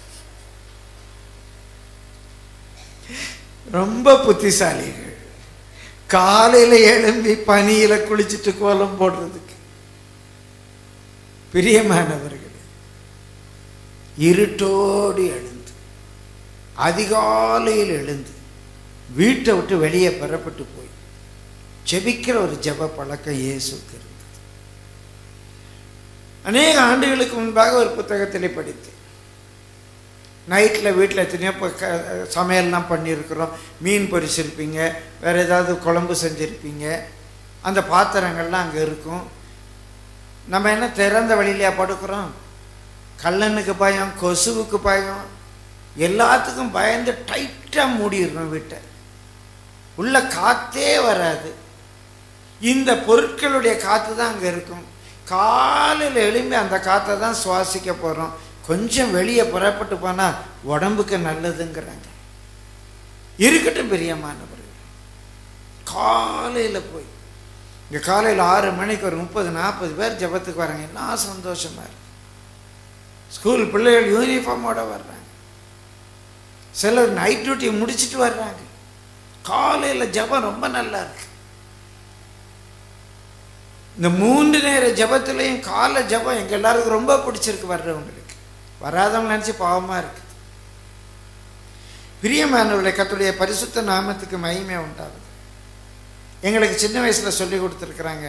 ரொம்ப புத்திசாலிகள். காலையில் எழும்பி பனியில குளிச்சுட்டு கோலம் போடுறதுக்கு. பிரியமானவர்கள், இருட்டோடு எழுந்து அதிகாலையில் எழுந்து வீட்டை விட்டு வெளியே பெறப்பட்டு போய் ஜெபிக்கிற ஒரு ஜெப பழக்கம் இயேசுக்கு இருந்தது. அநேக ஆண்டுகளுக்கு முன்பாக ஒரு புத்தகத்திலே படித்தேன். நைட்டில் வீட்டில் எத்தனையோ சமையல்லாம் பண்ணியிருக்கிறோம். மீன் பொரிச்சிருப்பீங்க, வேறு ஏதாவது குழம்பு செஞ்சுருப்பீங்க. அந்த பாத்திரங்கள்லாம் அங்கே இருக்கும். நம்ம என்ன திறந்த வழியிலையா படுக்கிறோம்? கல்லனுக்கு பயம், கொசுவுக்கு பயம், எல்லாத்துக்கும் பயந்து டைட்டாக மூடிடணும் வீட்டை. உள்ள காற்றே வராது. இந்த பொருட்களுடைய காற்று தான் அங்கே இருக்கும். காலையில் எழும்பி அந்த காற்றை தான் சுவாசிக்க போகிறோம். கொஞ்சம் வெளியே புறப்பட்டு போனால் உடம்புக்கு நல்லதுங்கிறாங்க. இருக்கட்டும் பிரியமானவர்கள், காலையில் போய் இங்கே காலையில் 6 மணிக்கு ஒரு 30-40 பேர் ஜெபத்துக்கு வராங்க. என்ன சந்தோஷமாக இருக்கு. ஸ்கூல் பிள்ளைகள் யூனிஃபார்மோட வர்றாங்க. சிலர் நைட் டியூட்டி முடிச்சுட்டு வர்றாங்க. காலையில் ஜெபம் ரொம்ப நல்லா இருக்கு. இந்த 3 நேர ஜெபத்திலையும் காலை ஜெபம் எங்கள் எல்லாருக்கும் ரொம்ப பிடிச்சிருக்கு. வர்றவங்களுக்கு, வராதவங்க நினச்சி பாவமாக இருக்குது. பிரியமானவர்களை, கர்த்தருடைய பரிசுத்த நாமத்துக்கு மகிமை உண்டாகுது. எங்களுக்கு சின்ன வயசில் சொல்லி கொடுத்துருக்குறாங்க.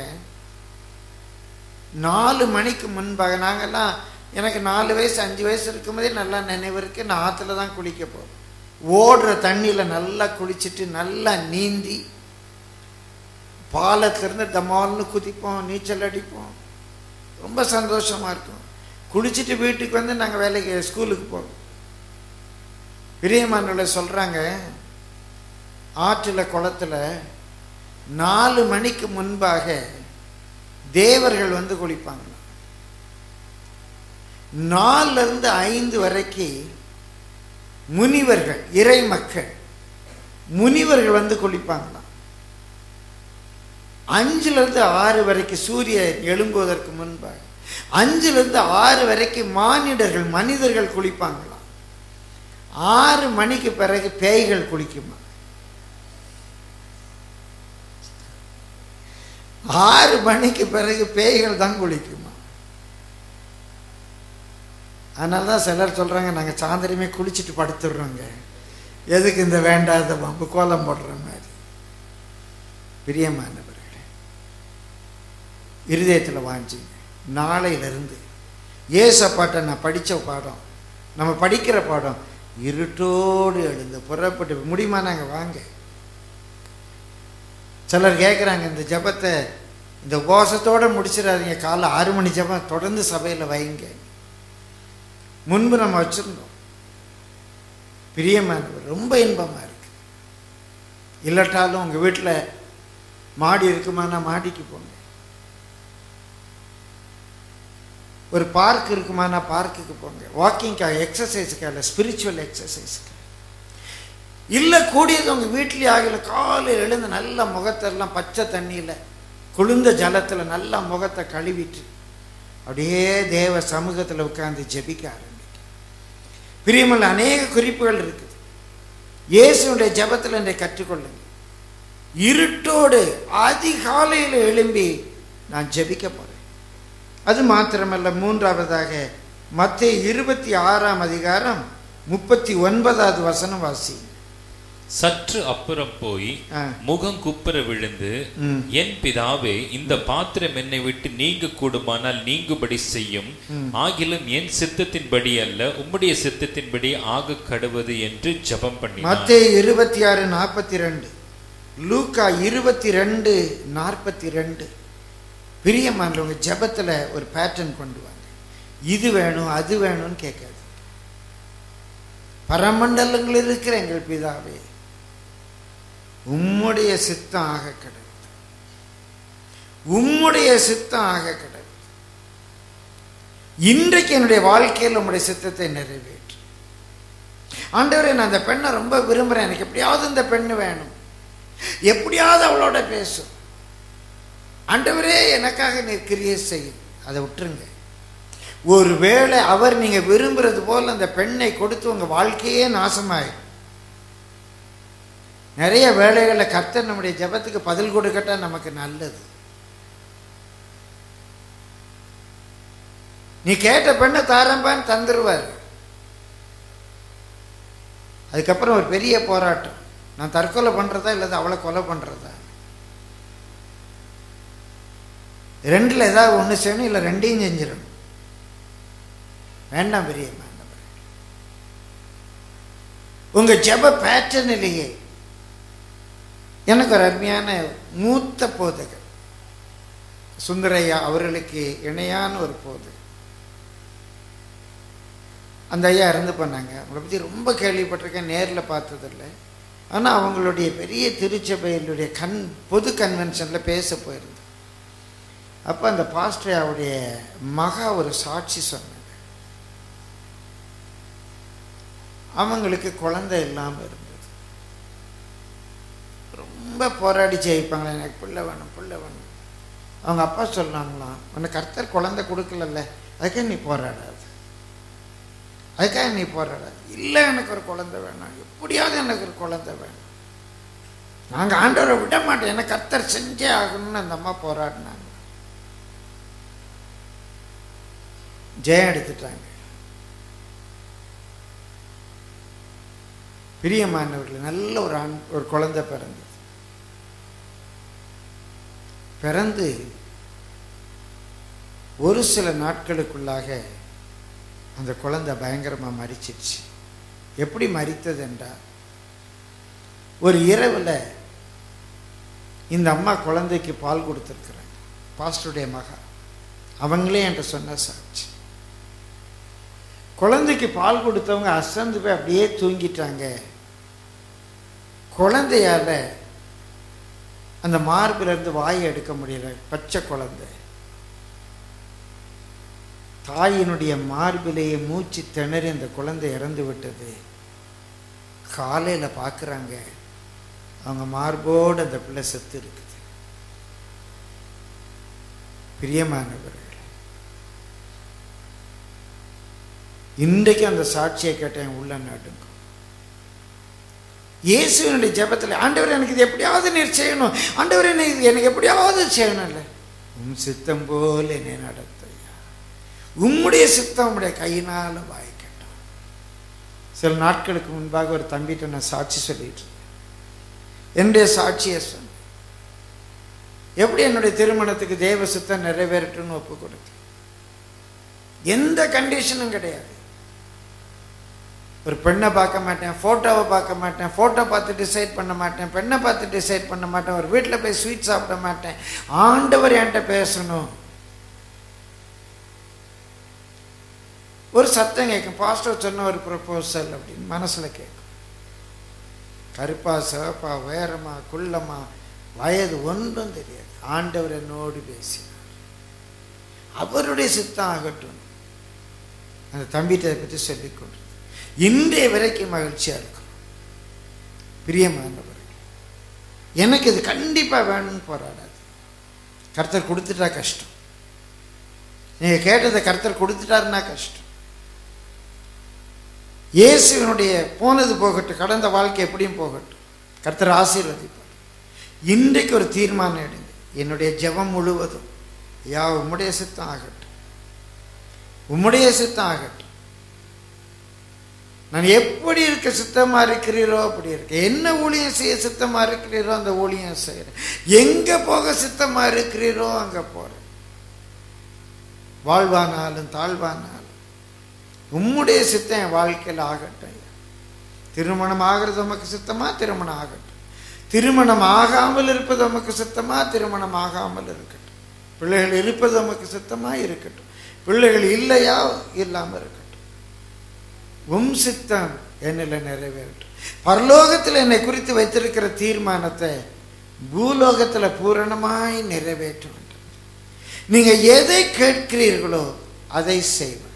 4 மணிக்கு முன்பாக நாங்கள்லாம், எனக்கு 4 வயசு 5 வயசு இருக்கும்போதே நல்லா நினைவு இருக்கு. நான் ஆற்றுல தான் குளிக்க போவேன். ஓடுற தண்ணியில் நல்லா குளிச்சுட்டு நல்லா நீந்தி பாலத்திலிருந்து தமால்னு குதிப்போம், நீச்சல் அடிப்போம். ரொம்ப சந்தோஷமாக இருக்கும். குளிச்சுட்டு வீட்டுக்கு வந்து நாங்கள் வேலைக்கு ஸ்கூலுக்கு போவோம். பிரியமானவர்களை சொல்கிறாங்க, ஆற்றில் குளத்தில் 4 மணிக்கு முன்பாக தேவர்கள் வந்து குளிப்பாங்க. 4லிருந்து 5 வரைக்கும் முனிவர்கள், இறை மக்கள், முனிவர்கள் வந்து குளிப்பாங்களாம். 5லிருந்து 6 வரைக்கும் சூரியன் எழும்புவதற்கு முன்பாக 5லிருந்து 6 வரைக்கும் மானிடர்கள், மனிதர்கள் குளிப்பாங்களாம். 6 மணிக்கு பிறகு பேய்கள் குளிக்குமா? 6 மணிக்கு பிறகு பேய்கள் தான் குளிக்குமா? அதனால தான் சிலர் சொல்கிறாங்க, நாங்கள் சாயந்தரமே குளிச்சுட்டு படுத்துடுறோங்க, எதுக்கு இந்த வேண்டாத வம்பு கோலம் போடுற மாதிரி. பிரியமானவர்களே, இருதயத்தில் வாஞ்சிங்க. நாளையிலிருந்து ஏசப்பாட்டை நான் படித்த பாடம், நம்ம படிக்கிற பாடம், இருட்டோடு எழுந்து புறப்பட்டு முடியுமா? நாங்கள் வாங்க. சிலர் கேட்குறாங்க, இந்த ஜபத்தை இந்த உபவாசத்தோடு முடிச்சிடாதீங்க, காலைல 6 மணி ஜபம் தொடர்ந்து சபையில் வைங்க. முன்பு நம்ம வச்சுருந்தோம். பிரியமானவர், ரொம்ப இன்பமாக இருக்கு. இல்லாட்டாலும் உங்கள் வீட்டில் மாடி இருக்குமானா மாடிக்கு போங்க. ஒரு பார்க் இருக்குமானா பார்க்குக்கு போங்க. வாக்கிங்காக, எக்ஸசைஸுக்காக இல்லை, ஸ்பிரிச்சுவல் எக்ஸசைஸுக்கு இல்லை. கூடியது உங்கள் வீட்லேயே ஆகல. காலையில் எழுந்து நல்ல முகத்தெல்லாம் பச்சை தண்ணியில் குளிர்ந்த ஜலத்தில் நல்லா முகத்தை கழுவிட்டு அப்படியே தேவ சமூகத்தில் உட்கார்ந்து ஜெபிக்க ஆரம்பிக்கும். பிரியமுள்ள அநேக குறிப்புகள் இருக்குது. இயேசுடைய ஜெபத்தில் என்னை கற்றுக்கொள்ளுங்க. இருட்டோடு அதிகாலையில் எழும்பி நான் ஜெபிக்க போகிறேன். அது மாத்திரமல்ல, 3வதாக மத்தேயு 26ஆம் அதிகாரம் 39வது வசனம் வாசி. சற்று அப்புறம் போய் முகம் குப்புற விழுந்து, என் பிதாவே, இந்த பாத்திரம் என்னை விட்டு நீங்க கூடுமானால் நீங்கும்படி செய்யும், ஆகிலும் என் சித்தத்தின்படி அல்ல உம்முடைய சித்தத்தின்படி ஆக கடவது என்று ஜெபம் பண்ணி. மத்தேயு 26:42, லூக்கா 22:42. பிரியமானவங்க, ஜெபத்தில் ஒரு பேட்டர்ன் கொண்டு வாங்க. இது வேணும் அது வேணும்னு கேட்காது. பரமண்டலங்களில் இருக்கிற எங்கள் பிதாவே, உம்முடைய சித்தம் ஆக கடவுள், உம்முடைய சித்தம் ஆக கடவுள். இன்றைக்கு என்னுடைய வாழ்க்கையில் உம்முடைய சித்தத்தை நிறைவேற்று. ஆண்டவரே, நான் அந்த பெண்ணை ரொம்ப விரும்புகிறேன், எனக்கு எப்படியாவது இந்த பெண்ணு வேணும், எப்படியாவது அவளோட பேசும். ஆண்டவரே, எனக்காக நீர் கிரியை செய்யும். அதை விட்டுருங்க. ஒருவேளை அவர் நீங்க விரும்புறது போல அந்த பெண்ணை கொடுத்து உங்க வாழ்க்கையே நாசமாயிடும். நிறைய வேளைகளில் கர்த்தர் நம்முடைய ஜெபத்துக்கு பதில் கொடுக்கட்டா நமக்கு நல்லது. நீ கேட்ட பெண்ணை தாரம்பான்னு தந்துருவார். அதுக்கப்புறம் ஒரு பெரிய போராட்டம், நான் தற்கொலை பண்றதா இல்லது அவளை கொலை பண்றதா, ரெண்டுல ஏதாவது ஒண்ணு செய்யணும், இல்லை ரெண்டையும் செஞ்சிடணும். வேண்டாம் பெரியம்மா, உங்க ஜெப பேட்டர்னிலேயே எனக்கு ஒரு அருமையான மூத்த போதகர் சுந்தரையா அவர்களுக்கு இணையான ஒரு போதகர், அந்த ஐயா இறந்து பண்ணாங்க. அவங்கள பற்றி ரொம்ப கேள்விப்பட்டிருக்கேன், நேரில் பார்த்ததில்லை. ஆனால் அவங்களுடைய பெரிய திருச்சபையினுடைய பொது கன்வென்ஷனில் பேச போயிருந்தேன். அப்போ அந்த பாஸ்டர் அவருடைய மகா ஒரு சாட்சி சொன்னாங்க. அவங்களுக்கு குழந்தை இல்லாமல் இருந்தது. ரொம்ப போராடி ஜெயிப்பாங்களே, எனக்கு பிள்ளை வேணும் பிள்ளை வேணும். அவங்க அப்பா சொன்னாங்களாம், உனக்கு கர்த்தர் குழந்தை கொடுக்கலல்ல, அதுக்காக நீ போராடாது, அதுக்காக நீ போராடாது. இல்லை, எனக்கு ஒரு குழந்தை வேணும், எப்படியாவது எனக்கு ஒரு குழந்தை வேணும், நாங்கள் ஆண்டவரை விட மாட்டோம், எனக்கு கர்த்தர் செஞ்சே ஆகணும்னு அந்த அம்மா போராடினாங்க. ஜெயம் எடுத்துட்டாங்க. பிரியமானவர்கள், நல்ல ஒரு குழந்தை பிறந்தது. பிறந்து ஒரு சில நாட்களுக்குள்ளாக அந்த குழந்தை பயங்கரமா மரிச்சிருச்சு. எப்படி மரித்தது என்றால், ஒரு இரவில் இந்த அம்மா குழந்தைக்கு பால் கொடுத்துருக்குறாங்க, பாஸ்டருடைய மகா, அவங்களே என்கிட்ட சொன்ன சாட்சி. குழந்தைக்கு பால் கொடுத்தவங்க அசந்து போய் அப்படியே தூங்கிட்டாங்க. குழந்தையால அந்த மார்பிலிருந்து வாயை எடுக்க முடியல. பச்சை குழந்தை தாயினுடைய மார்பிலேயே மூச்சு திணறி அந்த குழந்தை இறந்து விட்டது. காலையில பார்க்குறாங்க, அவங்க மார்போடு அந்த பிள்ளை செத்து இருக்குது. பிரியமானவர்கள், இன்றைக்கு அந்த சாட்சியை கேட்டேன், உள்ள நடுங்கும். இயேசுவினுடைய ஜெபத்தில், ஆண்டவர் எனக்கு இது எப்படியாவது நீர் செய்யணும், ஆண்டவர் இது எனக்கு எப்படியாவது செய்யணும், இல்லை உம் சித்தம் போல் என்னை நடத்தையா, உம்முடைய சித்தம் உம்முடைய கையினால வாய்க்கட்டும். சில நாட்களுக்கு முன்பாக ஒரு தம்பிட்ட நான் சாட்சி சொல்லிட்டு என்னுடைய சாட்சியை சொன்னேன். எப்படி என்னுடைய திருமணத்துக்கு தேவ சித்தம் நிறைவேறட்டும்னு ஒப்பு கொடுத்து, எந்த கண்டிஷனும் கிடையாது. ஒரு பெண்ணை பார்க்க மாட்டேன், ஃபோட்டோவை பார்க்க மாட்டேன், ஃபோட்டோ பார்த்து டிசைட் பண்ண மாட்டேன், பெண்ணை பார்த்து டிசைட் பண்ண மாட்டேன், ஒரு வீட்டில் போய் ஸ்வீட் சாப்பிட மாட்டேன். ஆண்டவர் என்கிட்ட பேசணும். ஒரு சத்தம் கேட்கும், பாஸ்டர் சொன்ன ஒரு ப்ரொபோசல் அப்படின்னு மனசில் கேட்கும். கருப்பா சிவப்பா உயரமா குள்ளமா வயது ஒன்றும் தெரியாது. ஆண்டவர் என்னோடு பேசினார், அவருடைய சித்தம் ஆகட்டும். அந்த தம்பிட்ட அதை பற்றி சொல்லிக்கொண்டு இன்றைய வரைக்கும் மகிழ்ச்சியா இருக்கும். பிரியமானவர்கள், எனக்கு இது கண்டிப்பா வேணும்னு போராடாது. கர்த்தர் கொடுத்துட்டா கஷ்டம், நீங்க கேட்டதை கர்த்தர் கொடுத்துட்டாருன்னா கஷ்டம். இயேசுவினுடைய போனது போகட்டும், கடந்த வாழ்க்கை எப்படியும் போகட்டும், கர்த்தர் ஆசீர்வதிப்பார். இன்றைக்கு ஒரு தீர்மானம் எடுங்க, என்னுடைய ஜெபம் முழுவதும் யா உம்முடைய சித்தம் ஆகட்டும், உம்முடைய சித்தம் ஆகட்டும். நான் எப்படி இருக்க சித்தமா இருக்கிறீரோ அப்படி இருக்க, என்ன ஊழியம் செய்ய சித்தமா இருக்கிறீரோ அந்த ஊழியம் செய்யறேன், எங்க போக சித்தமா இருக்கிறீரோ அங்க போறேன். வாழ்வானாலும் தாழ்வானாலும் உம்முடைய சித்தம் என் வாழ்க்கையில் ஆகட்டும். திருமணம் ஆகிறது உமக்கு சித்தமா, திருமணம் ஆகட்டும். திருமணம் ஆகாமல் இருப்பது உமக்கு சித்தமா, திருமணம் ஆகாமல் இருக்கட்டும். பிள்ளைகள் இருப்பது நமக்கு சுத்தமாக இருக்கட்டும், பிள்ளைகள் இல்லையா இல்லாமல் இருக்கட்டும், சித்தம் என்னில் நிறைவேறட்டும். பரலோகத்தில் என்னை குறித்து வைத்திருக்கிற தீர்மானத்தை பூலோகத்தில் பூரணமாய் நிறைவேற்ற வேண்டும். நீங்க எதை கேட்கிறீர்களோ அதை செய்வார்.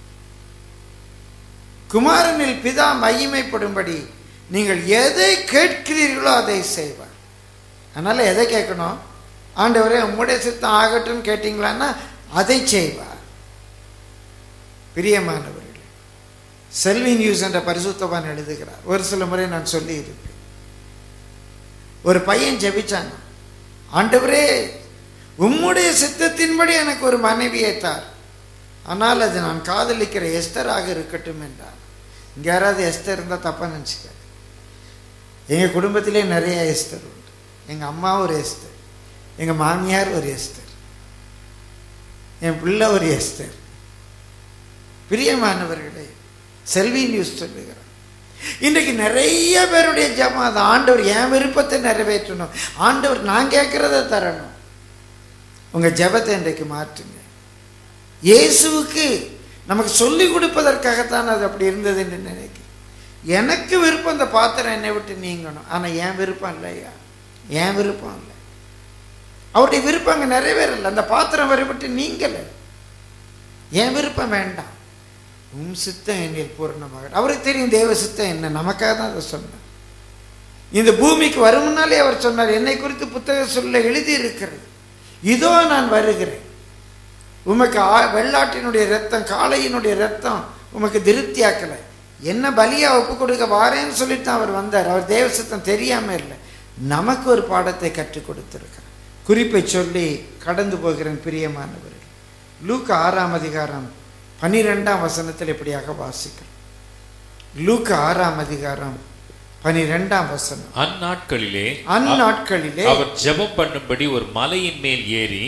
குமாரனில் பிதா மகிமைப்படும்படி நீங்கள் எதை கேட்கிறீர்களோ அதை செய்வார். அதனால எதை கேட்கணும்? ஆண்டவரே உம்முடைய சித்தம் ஆகட்டும் கேட்டீங்களான்னா அதை செய்வார். பிரியமானவர்களே, செல்வி நியூஸ் என்ற பரிசுத்தவான் எழுதுகிறார், ஒரு சில முறை நான் சொல்லி இருப்பேன். ஒரு பையன் ஜெபிச்சான், ஆண்டவரே உம்முடைய சித்தத்தின்படி எனக்கு ஒரு மனைவியை தார், ஆனால் அது நான் காதலிக்கிற எஸ்தராக இருக்கட்டும் என்றார். இங்க யாராவது எஸ்தர் இருந்தால் தப்பா நினச்சிக்காது. எங்க குடும்பத்திலே நிறைய எஸ்தர் உண்டு. எங்க அம்மா ஒரு எஸ்தர், எங்க மாமியார் ஒரு எஸ்தர், என் பிள்ளை ஒரு எஸ்தர். பிரியமானவர்களே, செல்வி நியூஸ் சொல்லுகிறார், இன்றைக்கு நிறைய பேருடைய ஜெபம் அது, ஆண்டவர் என் விருப்பத்தை நிறைவேற்றணும், ஆண்டவர் நான் கேட்கிறத தரணும். உங்க ஜெபத்தை இன்றைக்கு மாற்றுங்க. இயேசுவுக்கு நமக்கு சொல்லிக் கொடுப்பதற்காகத்தான் அது அப்படி இருந்தது என்று நினைக்கிறேன். எனக்கு விருப்பம் இந்த பாத்திரம் என்னை விட்டு நீங்கணும், ஆனா என் விருப்பம் இல்லையா, என் விருப்பம் இல்லை. அவருடைய விருப்பம் அங்கே நிறைவேறல, அந்த பாத்திரம் வரை விட்டு நீங்கல. என் விருப்பம் வேண்டாம், உம் சித்தம் என்னில் பூரணமாக. அவருக்கு தெரியும் தேவ சித்தம் என்ன, நமக்காக தான் அதை சொன்னார். இந்த பூமிக்கு வரும் முன்னாலே அவர் சொன்னார், என்னை குறித்து புத்தக சொல்ல எழுதி இருக்கிறது, இதோ நான் வருகிறேன், உமக்கு வெள்ளாட்டினுடைய ரத்தம் காளையினுடைய ரத்தம் உமக்கு திருப்தியாக்கலை, என்ன பலியா ஒப்பு கொடுக்க வாரேன்னு சொல்லிட்டு தான் அவர் வந்தார். அவர் தேவ சித்தம் தெரியாம இல்லை, நமக்கு ஒரு பாடத்தை கற்றுக் கொடுத்திருக்கிறார். குறிப்பை சொல்லி கடந்து போகிறேன். பிரியமானவர்கள், லூக்கா 6ஆம் அதிகாரம் 12ஆம் வசனத்தில் இப்படியாக வாசிக்கிறோம். லூக்கா 6ஆம் அதிகாரம் 12ஆம் வசனம். அந்நாட்களிலே அவர் ஜெபம் பண்ணும்படி ஒரு மலையின் மேல்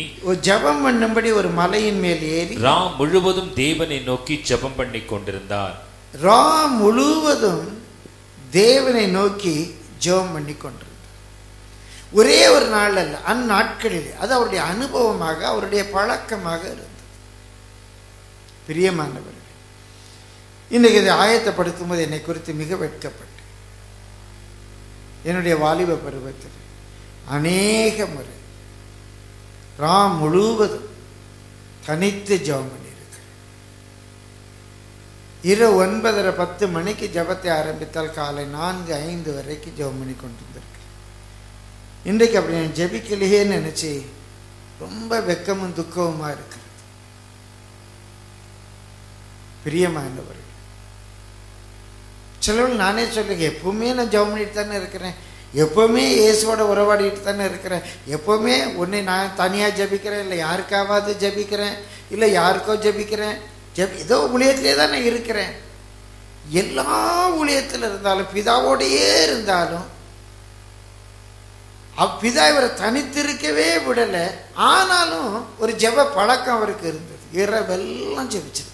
ஏறி ராம் முழுவதும் தேவனை நோக்கி ஜெபம் பண்ணி கொண்டிருந்தார். ராம் முழுவதும் தேவனை நோக்கி ஜெபம் பண்ணி கொண்டிருந்தார். ஒரே ஒரு நாள் அல்ல, அந்நாட்களிலே. அது அவருடைய அனுபவமாக, அவருடைய பழக்கமாக இருந்தது. பிரியமானவர்கள், இன்னைக்கு இதை ஆயத்தப்படுத்தும் போது என்னை குறித்து மிக வெட்கப்பட்டேன். என்னுடைய வாலிப பருவத்தில் அநேக முறை ராம் முழுவதும் தனித்து ஜெபம் பண்ணியிருக்கிறேன். இரவு 9:30-10 மணிக்கு ஜெபத்தை ஆரம்பித்தால் காலை 4-5 வரைக்கும் ஜெபம் பண்ணி கொண்டிருந்திருக்கிறேன். இன்றைக்கு அப்படி நான் ஜெபிக்கலையே நினைச்சு ரொம்ப வெக்கமும் துக்கமுமா இருக்கிறது. பிரியமானவர்கள், சிலவர்கள் நானே சொல்லுங்க, எப்பவுமே நான் ஜெபம் பண்ணிட்டு தானே இருக்கிறேன், எப்பவுமே இயேசுவோட உறவாடிட்டு தானே இருக்கிறேன், எப்பவுமே ஒன்று நான் தனியாக ஜெபிக்கிறேன், இல்லை யாருக்காவது ஜெபிக்கிறேன், இல்லை யாருக்கோ ஜெபிக்கிறேன், ஏதோ ஊழியத்திலே தான் நான் இருக்கிறேன். எல்லா ஊழியத்தில் இருந்தாலும் பிதாவோடையே இருந்தாலும் பிதா இவரை தனித்திருக்கவே விடலை. ஆனாலும் ஒரு ஜெப பழக்கம் அவருக்கு இருந்தது. இரவெல்லாம் ஜெபிச்சிருக்காரு.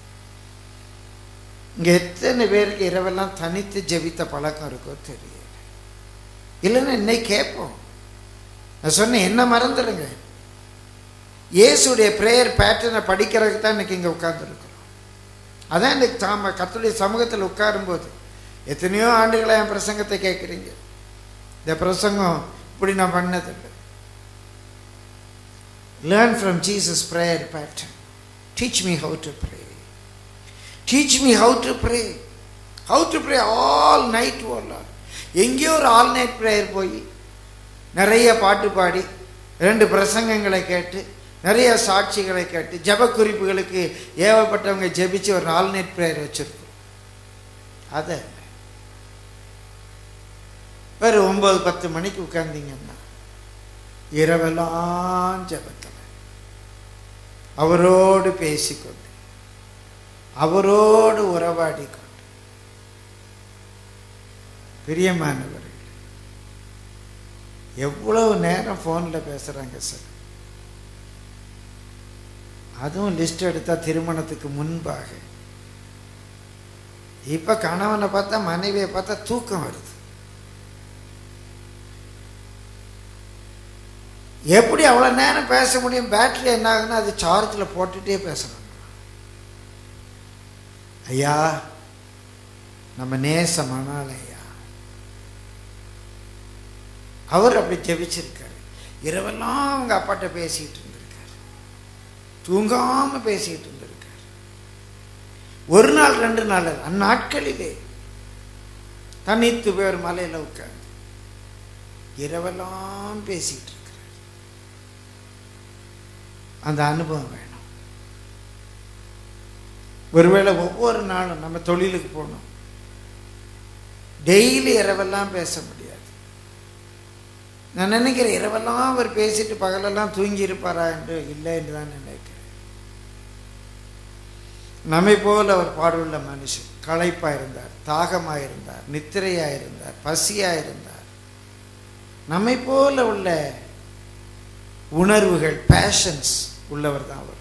இங்க எத்தனை பேருக்கு இரவெல்லாம் தனித்து ஜெபித்த பழக்கம் இருக்கோ தெரியல. இல்லைன்னா இன்னைக்கு கேட்போம். நான் சொன்னேன், என்ன மறந்துடுங்க, இயேசுடைய பிரேயர் பேட்டர்னை படிக்கிறதுக்கு தான் இன்னைக்கு இங்கே உட்கார்ந்துருக்கிறோம். அதான் இன்னைக்கு கர்த்தருடைய சமூகத்தில் உட்காரும்போது எத்தனையோ ஆண்டுகளாக என் பிரசங்கத்தை கேட்குறீங்க. இந்த பிரசங்கம் இப்படி நான் பண்ணதில்லை. Learn from Jesus prayer pattern. Teach me how to pray. Teach me how to pray. How to pray all night, oh Lord. எங்கேயோ ஒரு ஆல் நைட் ப்ரேயர் போய் நிறைய பாட்டு பாடி 2 பிரசங்கங்களை கேட்டு நிறைய சாட்சிகளை கேட்டு ஜெப குறிப்புகளுக்கு ஏவப்பட்டவங்க ஜெபிச்சு ஒரு ஆல் நைட் ப்ரேயர் வச்சிருக்கோம். அதை வேறு 9-10 மணிக்கு உட்கார்ந்தீங்கன்னா இரவெல்லாம் ஜெபத்தில் அவரோடு பேசிக்கொண்டு அவரோடு உறவாடிக்கொண்டு. பிரியமானவர்கள், எவ்வளவு நேரம் போன்ல பேசுறாங்க சார். அதுவும் லிஸ்ட் எடுத்தா திருமணத்துக்கு முன்பாக. இப்ப கணவனை பார்த்தா மனைவியை பார்த்தா தூக்கம் வருது. எப்படி அவ்வளோ நேரம் பேச முடியும்? பேட்டரி என்ன ஆகுதுன்னா அது சார்ஜில் போட்டுகிட்டே பேசணும். ஐயா, நம்ம நேசமானால ஐயா, அவர் அப்படி ஜெபிச்சிருக்காரு. இரவெல்லாம் அவங்க அப்பாட்ட பேசிட்டு இருந்திருக்காரு, தூங்காம பேசிட்டு இருந்திருக்காரு. ஒரு நாள் 2 நாள் அந்நாட்களிலே தனித்து போய் ஒரு மலையில உட்கார்ந்து இரவெல்லாம் பேசிட்டு இருக்கிறார். அந்த அனுபவம் வேணும். ஒருவேளை ஒவ்வொரு நாளும் நம்ம தொழிலுக்கு போகணும், டெய்லி இரவெல்லாம் பேச முடியாது. நான் நினைக்கிறேன் இரவெல்லாம் அவர் பேசிட்டு பகலெல்லாம் தூங்கி இருப்பாரா என்று இல்லை என்று தான் நினைக்கிறேன். நம்மை போல ஒரு பாடுள்ள மனுஷன், களைப்பா இருந்தார், தாகமா இருந்தார், நித்திரையா இருந்தார், பசியா இருந்தார். நம்மை போல உள்ள உணர்வுகள், பேஷன்ஸ் உள்ளவர் தான் அவர்.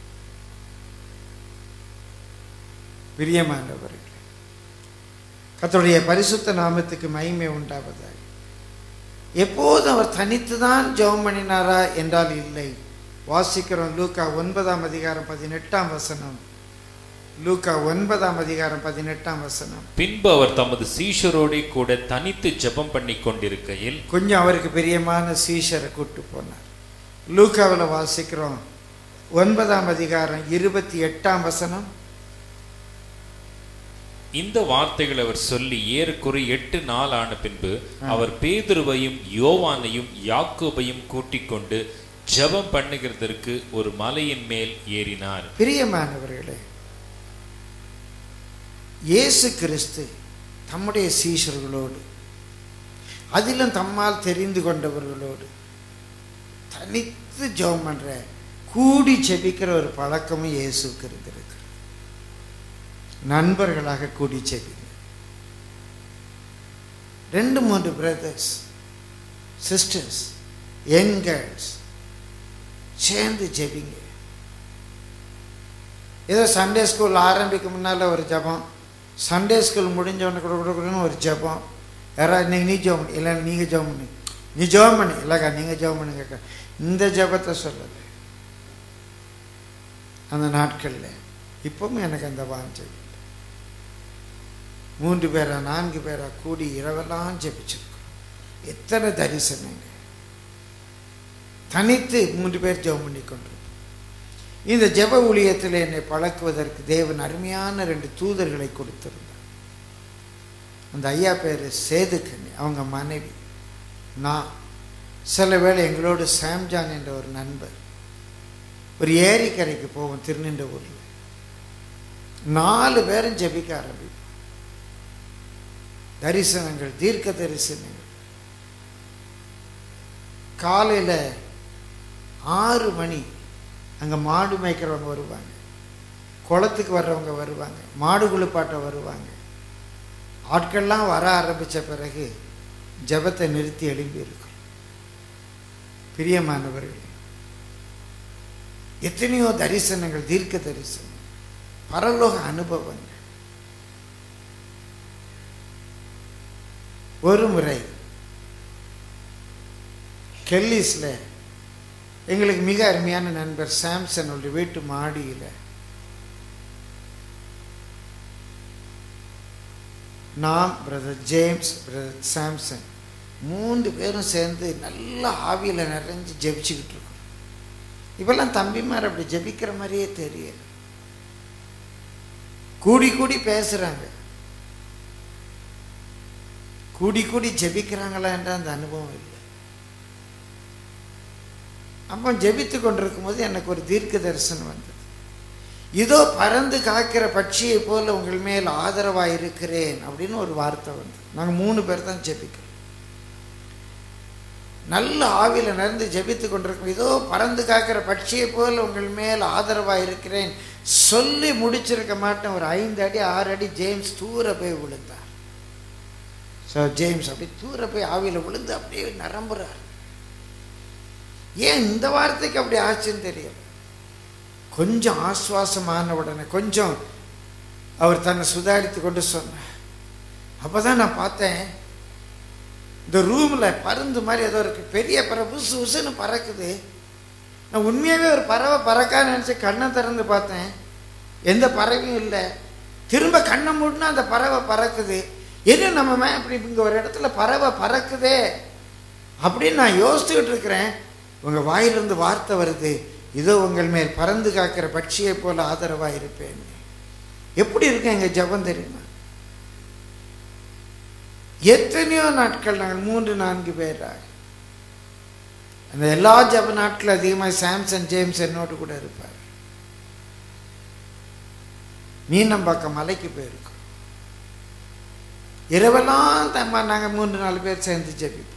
பிரியமானவர்களே, கர்த்தருடைய பரிசுத்த நாமத்துக்கு மகிமை உண்டாவதாக. எப்போதும் அவர் தனித்துதான் ஜெபம் பண்ணினாரா என்றால் இல்லை. வாசிக்கிறோம் லூக்கா 9ஆம் அதிகாரம் 18ஆம் வசனம். லூக்கா 9ஆம் அதிகாரம் 18ஆம் வசனம். பின்பு அவர் தமது சீஷரோட கூட தனித்து ஜெபம் பண்ணி கொண்டிருக்கையில் கொஞ்சம் அவருக்கு பிரியமான சீஷரை கூட்டு போனார். லூக்காவில் வாசிக்கிறோம் 9ஆம் அதிகாரம் 28ஆம் வசனம். இந்த வார்த்தைகள் அவர் சொல்லி ஏறக்குறைய 8 நாள் ஆன பின்பு அவர் பேதுருவையும் யோவானையும் யாக்கோபையும் கூட்டிக் கொண்டு ஜெபம் பண்ணுகிறதற்கு ஒரு மலையின் மேல் ஏறினார். பிரியமானவர்களே, இயேசு கிறிஸ்து தம்முடைய சீஷர்களோடு, அதிலும் தம்மால் தெரிந்து கொண்டவர்களோடு தனித்து ஜெபம் பண்ற, கூடி ஜெபிக்கிற ஒரு பழக்கமும் இயேசுக்கு இருந்திருக்கு. நண்பர்களாக கூடி ஜெபிங்க. 2-3 பிரதர்ஸ் சிஸ்டர்ஸ், யங் கேர்ள்ஸ் சேர்ந்து ஜெபிங்க. ஏதோ சண்டே ஸ்கூல் ஆரம்பிக்க முன்னால ஒரு ஜபம், சண்டே ஸ்கூல் முடிஞ்சவொன்னு கொடுக்கணும்னு ஒரு ஜபம். யாராவது இன்னைக்கு நீ ஜெபம் பண்ணு, இல்லை நீங்கள் ஜெபம் பண்ணு, நீ ஜெபம் பண்ணு, இல்லைக்கா நீங்கள் ஜெபம் பண்ணுங்க. இந்த ஜபத்தை சொல்லலை அந்த நாட்களில். இப்பவும் எனக்கு அந்த வாஞ்சை. 3 பேரா 4 பேரா கூடி இரவெல்லாம் ஜெபிச்சிருக்கோம். எத்தனை தரிசனங்க. தனித்து 3 பேர் ஜெபம் பண்ணி கொண்டிருப்போம். இந்த ஜெப ஊழியத்தில் என்னை பழக்குவதற்கு தேவன் அருமையான 2 தூதர்களை கொடுத்திருந்தார். அந்த ஐயா பேர் சேதுக்கண்ணி, அவங்க மனைவி, நான். சில வேளை எங்களோடு சாம்ஜான் என்ற ஒரு நண்பர் ஒரு ஏரிக்கரைக்கு போவோம் திருநின்றவூரில். 4 பேரும் ஜெபிக்க ஆரம்பிப்போம். தரிசனங்கள், தீர்க்க தரிசனங்கள். காலையில் 6 மணி அங்கே மாடு மேய்க்கிறவங்க வருவாங்க, குளத்துக்கு வர்றவங்க வருவாங்க, மாடு குளிப்பாட்ட வருவாங்க. ஆட்கள்லாம் வர ஆரம்பித்த பிறகு ஜெபத்தை நிறுத்தி எழும்பி இருக்கும். பிரியமானவர்களே, எத்தனையோ தரிசனங்கள், தீர்க்க தரிசனம், பரலோக அனுபவங்கள். ஒரு முறை கெல்லிஸில் எங்களுக்கு மிக அருமையான நண்பர் சாம்சன் உள்ள வீட்டு மாடியில் நாம், பிரதர் ஜேம்ஸ், பிரதர் சாம்சன் 3 பேரும் சேர்ந்து நல்ல ஆவியில் நிறைஞ்சு ஜெபிச்சுக்கிட்டு இருக்கோம். இப்பெல்லாம் தம்பிமார் அப்படி ஜெபிக்கிற மாதிரியே தெரியல. கூடி கூடி பேசுகிறாங்க, கூடி கூடி ஜெபிக்கிறாங்களா என்ற அந்த அனுபவம் இல்லை. அப்போ ஜெபித்து கொண்டிருக்கும் போது எனக்கு ஒரு தீர்க்க தரிசனம் வந்தது. இதோ பறந்து காக்கிற பட்சியை போல உங்கள் மேல் ஆதரவாக இருக்கிறேன் அப்படின்னு ஒரு வார்த்தை வந்தது. நாங்கள் 3 பேர் தான் ஜெபிக்கிறோம். நல்ல ஆவியில் நடந்து ஜெபித்து கொண்டிருக்கும். இதோ பறந்து காக்கிற பட்சியை போல உங்கள் மேல் ஆதரவாக இருக்கிறேன் சொல்லி முடிச்சிருக்க மாட்டேன். ஒரு 5 அடி 6 அடி ஜேம்ஸ் தூர போய் விழுந்தார். ஸோ ஜேம்ஸ் அப்படி தூர போய் ஆவியில் விழுந்து அப்படியே நரம்புறார். ஏன் இந்த வார்த்தைக்கு அப்படி ஆச்சுன்னு தெரியல. கொஞ்சம் ஆஸ்வாசமான உடனே கொஞ்சம் அவர் தன்னை சுதாரித்து கொண்டு சொன்னார். அப்போ தான் நான் பார்த்தேன், இந்த ரூமில் பருந்து மாதிரி ஏதோ இருக்கு, பெரிய பறவை புசு புசுன்னு பறக்குது. நான் உண்மையாகவே ஒரு பறவை பறக்கான்னு நினச்சி கண்ணை திறந்து பார்த்தேன், எந்த பறவையும் இல்லை. திரும்ப கண்ணை மூடினா அந்த பறவை பறக்குது. என்ன நம்ம இப்படி இங்கே ஒரு இடத்துல பறவை பறக்குதே அப்படின்னு நான் யோசிச்சுக்கிட்டு இருக்கிறேன். உங்கள் வாயிலிருந்து வார்த்தை வருது, இதோ உங்கள் மேல் பறந்து காக்கிற பட்சியை போல ஆதரவாக இருப்பேன். எப்படி இருக்கு எங்கள் ஜெபம் தெரியுமா? எத்தனையோ நாட்கள் நாங்கள் 3-4 பேராக அந்த எல்லா ஜெப நாட்கள் அதிகமாக சாம்சன் ஜேம்ஸ் என்னோடு கூட இருப்பார். மீனம்பாக்கம் மலைக்கு போயிருக்கோம். இரவெல்லாம் நாங்கள் 3-4 பேர் சேர்ந்து ஜெபிப்போம்.